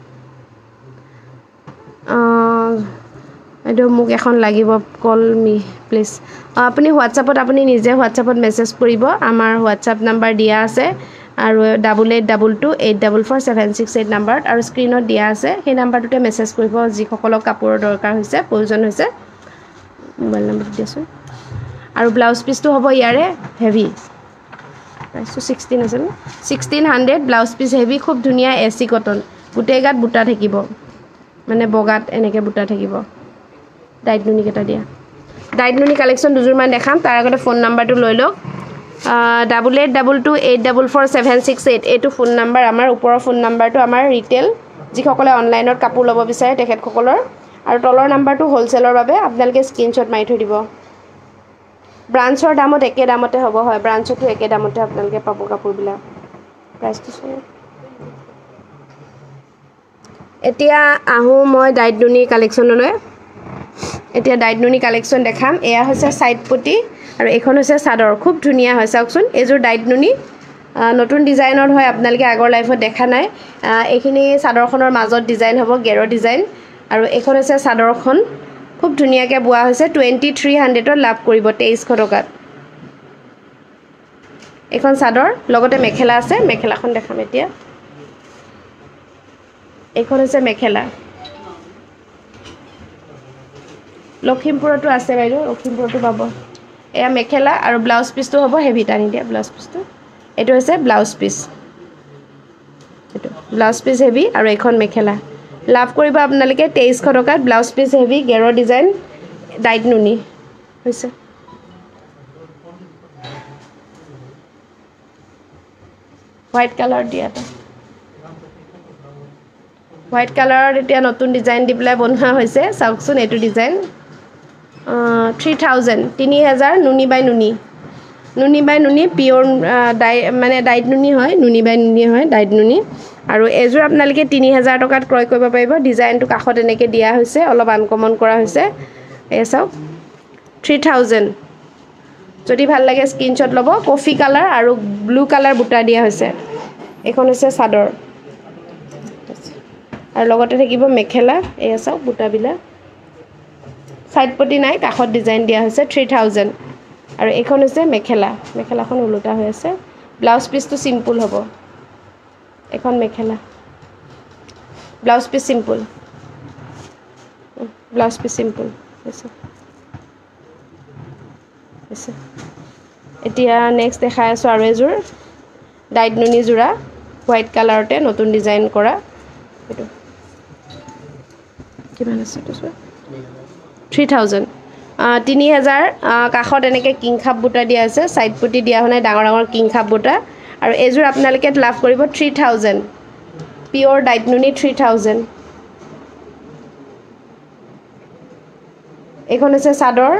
এইটো মোক এখন লাগিব কল মি প্লিজ আপুনি হোৱাটছআপত আপুনি নিজে হোৱাটছআপত মেছেজ কৰিব আমাৰ হোৱাটছআপ নাম্বাৰ দিয়া আছে আৰু 8822844768 নাম্বাৰত আৰু স্ক্ৰীনত দিয়া আছে সেই নাম্বাৰটোতে মেছেজ কৰিব যিসকলক কাপোৰৰ দৰকাৰ হৈছে প্ৰয়োজন হৈছে মোবাইল নম্বৰ দিয়াচোন আৰু ব্লাউজ পিচটো হ'ব ইয়াৰে হেভি প্ৰাইচটো 16 আছে 1600 ব্লাউজ পিচ হেভি খুব ধুনীয়া এচি কটন গোটেই গাত বুটা থাকিব মানে বগাত এনেকৈ বুটা থাকিব ডাইট নুনি কেইটা দিয়া ডাইট নুনি কালেকশ্যন দুযোৰমান দেখাম তাৰ আগতে ফোন নাম্বাৰটো লৈ লওক 8822844768 এইটো ফোন নাম্বাৰ আমাৰ ওপৰৰ ফোন নাম্বাৰটো আমাৰ ৰিটেল যিসকলে অনলাইনত কাপোৰ ল'ব বিচাৰে তেখেতসকলৰ আৰু তলৰ নাম্বাৰটো হোলচেলৰ বাবে আপোনালোকে স্ক্ৰীনশ্বট মাৰি থৈ দিব ব্ৰাঞ্চৰ দামত একে দামতে হ'ব হয় ব্ৰাঞ্চতো একে দামতে আপোনালোকে পাব কাপোৰবিলাক প্ৰাইচটো এতিয়া আহোঁ মই ডাইট নুনি কালেকশ্যনলৈ এতিয়া ডাইট নুনি কালেকশ্যন দেখাম এয়া হৈছে সাইড পটি আৰু এইখন হৈছে চাদৰ খুব ধুনীয়া হয় চাওকচোন এইযোৰ ডাইট নুনি নতুন ডিজাইনৰ হয় আপোনালোকে আগৰ লাইফত দেখা নাই এইখিনি চাদৰখনৰ মাজত ডিজাইন হ'ব গেৰো ডিজাইন আৰু এইখন হৈছে চাদৰখন খুব ধুনীয়াকৈ বোৱা হৈছে 2300ত লাভ কৰিব 2300 টকাত এইখন চাদৰ লগতে মেখেলা আছে মেখেলাখন দেখাম এতিয়া এইখন হৈছে মেখেলা লখিমপুৰতো আছে বাইদেউ লখিমপুৰতো পাব এয়া মেখেলা আৰু ব্লাউজ পিচটো হ'ব হেভি টানি দিয়া ব্লাউজ পিচটো এইটো হৈছে ব্লাউজ পিচ এইটো ব্লাউজ পিচ হেভি আৰু এখন মেখেলা লাভ কৰিব আপোনালোকে 2300 টকাত ব্লাউজ পিচ হেভি গেৰৰ ডিজাইন ডাইট নুনি হৈছে হোৱাইট কালাৰ দিয়াটা হোৱাইট কালাৰৰ এতিয়া নতুন ডিজাইন দি পেলাই বনোৱা হৈছে চাওকচোন এইটো ডিজাইন 3000 3000 নুনি বাই নুনি পিয়ৰ মানে ডাইট নুনি হয় নুনি বাই নুনি হয় ডাইট নুনি আৰু এযোৰ আপোনালোকে 3000 টকাত ক্ৰয় কৰিব পাৰিব ডিজাইনটো কাখত এনেকৈ দিয়া হৈছে অলপ আনকমন কৰা হৈছে এই চাওক 3000 যদি ভাল লাগে স্ক্ৰিনশ্বট ল'ব কফি কালাৰ আৰু ব্লু কালাৰ বুটা দিয়া হৈছে এখন হৈছে চাদৰ আৰু লগতে থাকিব মেখেলা এই চাওক বুটাবিলাক সাইড পটি নাই কাখত ডিজাইন দিয়া হৈছে 3000 আৰু এখন হৈছে মেখেলাখন উলটা হৈ আছে ব্লাউজ পিচটো সিম্পল হ'ব এখন মেখেলা ব্লাউজ পিচ সিম্পল হৈছে এতিয়া নেক্সট দেখাই আছো আৰু এযোৰ ডাইট নুনি জোৰা হোৱাইট কালাৰতে নতুন ডিজাইন কৰা এটো কিমান আছে তো 3000 3000 কাখত এনেকৈ কিং খাপ বুটা দিয়া আছে সাইড পটি দিয়া হনাই ডাঙৰ ডাঙৰ কিং খাপ বুটা আৰু এযোৰ আপোনালোকে লাভ কৰিব 3000 পিয়ৰ ডাইট নুনি 3000 এখন আছে চাদৰ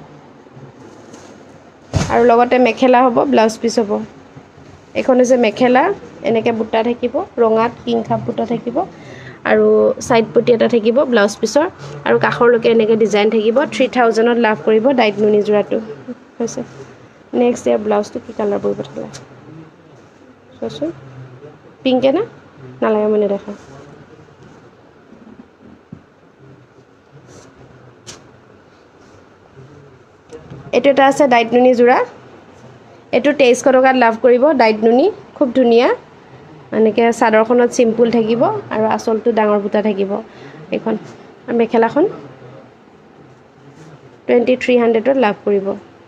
আৰু লগতে মেখেলা হ'ব ব্লাউজ পিচ হ'ব এখন আছে মেখেলা এনেকৈ বুটা থাকিব ৰঙাত কিং খাপ বুটা থাকিব আৰু সাইড পটি এটা থাকিব ব্লাউজ পিচৰ আৰু কাখৰলৈকে এনেকৈ ডিজাইন থাকিব 3000ত লাভ কৰিব ডাইট নুনি জোৰাটো হৈছে নেক্সট ইয়াৰ ব্লাউজটো কি কালাৰ বৈ পঠালা চোৱাচোন পিংকে না নালাগে মানে দেখা এইটো এটা আছে ডাইট নুনি জোৰা এইটো 2300 টকাত লাভ কৰিব ডাইট নুনি খুব ধুনীয়া এনেকৈ চাদৰখনত সিম্পল থাকিব আৰু আঁচলটো ডাঙৰ বুটা থাকিব এখন মেখেলাখন 2300ত লাভ কৰিব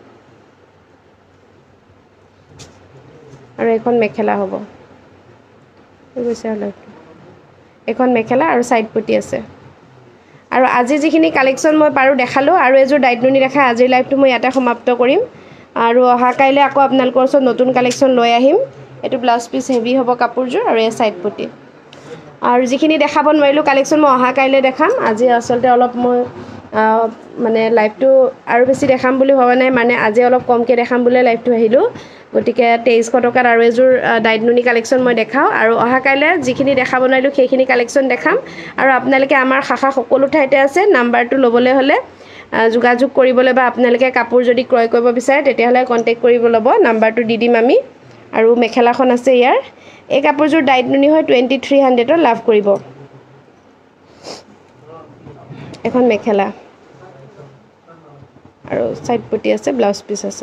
আৰু এখন মেখেলা হ'ব এখন মেখেলা আৰু সাইড পটি আছে আৰু আজি যিখিনি কালেকশ্যন মই পাৰো দেখালো আৰু এযোৰ ডাইট নুনি দেখাই আজিৰ লাইভটো মই ইয়াতে সমাপ্ত কৰিম আৰু অহা কাইলৈ আকৌ আপোনালোকৰ ওচৰত নতুন কালেকশ্যন লৈ আহিম এটো ব্লাউজ পিচ হেভি হ'ব কাপোৰযোৰ আৰু এই সাইড পটি আৰু যিখিনি দেখাব নোৱাৰিলো কালেকশ্যন মই অহা কাইলৈ দেখাম আজি আসলতে অলপ মই মানে লাইভটো আৰু বেছি দেখাম বুলি ভাবা নাই মানে আজি অলপ কমকৈ দেখাম বুলি লাইভটো আহিলো গতিকে 2300 টকাত আৰু এযোৰ ডাইট নুনি কালেকশ্যন মই দেখাও আৰু অহা কাইলৈ যিখিনি দেখাব নোৱাৰিলো সেইখিনি কালেকশ্যন দেখাম আৰু আপোনালোকে আমাৰ শাখা সকলো ঠাইতে আছে নাম্বাৰটো ল'বলৈ হ'লে যোগাযোগ কৰিবলৈ বা আপোনালোকে কাপোৰ যদি ক্ৰয় কৰিব বিচাৰে তেতিয়াহ'লে কন্টেক্ট কৰিব ল'ব নাম্বাৰটো দি দিম আমি আৰু মেখেলাখন আছে ইয়াৰ এই কাপোৰযোৰ ডাইট নুনি হয় 2300ত লাভ কৰিব এখন মেখেলা আৰু সাইড পটি আছে ব্লাউজ পিচ আছে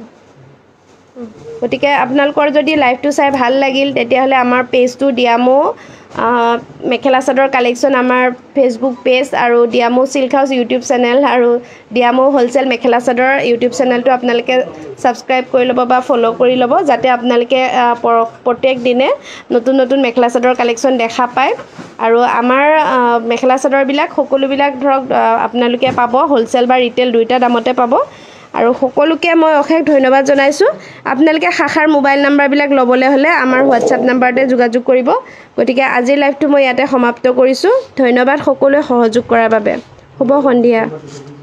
গতিকে আপোনালোকৰ যদি লাইভটো চাই ভাল লাগিল তেতিয়াহ'লে আমাৰ পেজটো ডিয়ামো মেখেলা চাদৰ কালেকশ্যন আমাৰ ফেচবুক পেজ আৰু ডিয়ামো সিল্ক হাউস ইউটিউব চেনেল আৰু ডিয়ামো হোলসেল মেখেলা চাদৰ ইউটিউব চেনেলটো আপোনালোকে সাবস্ক্ৰাইব কৰি ল'ব বা ফলো কৰি ল'ব যাতে আপোনালোকে প্ৰত্যেক দিনে নতুন নতুন মেখেলা চাদৰ কালেকশ্যন দেখা পায় আৰু আমাৰ মেখেলা চাদৰবিলাক সকলোবিলাক ধৰক আপোনালোকে পাব হোলসেল বা ৰিটেল দুইটা দামতে পাব আৰু সকলোকে মই অশেষ ধন্যবাদ জনাইছো আপোনালোকে শাখাৰ মোবাইল নাম্বাৰবিলাক ল'বলৈ হ'লে আমাৰ হোৱাটছআপ নাম্বাৰতে যোগাযোগ কৰিব গতিকে আজিৰ লাইভটো মই ইয়াতে সমাপ্ত কৰিছো ধন্যবাদ সকলোৱে সহযোগ কৰাৰ বাবে শুভ সন্ধিয়া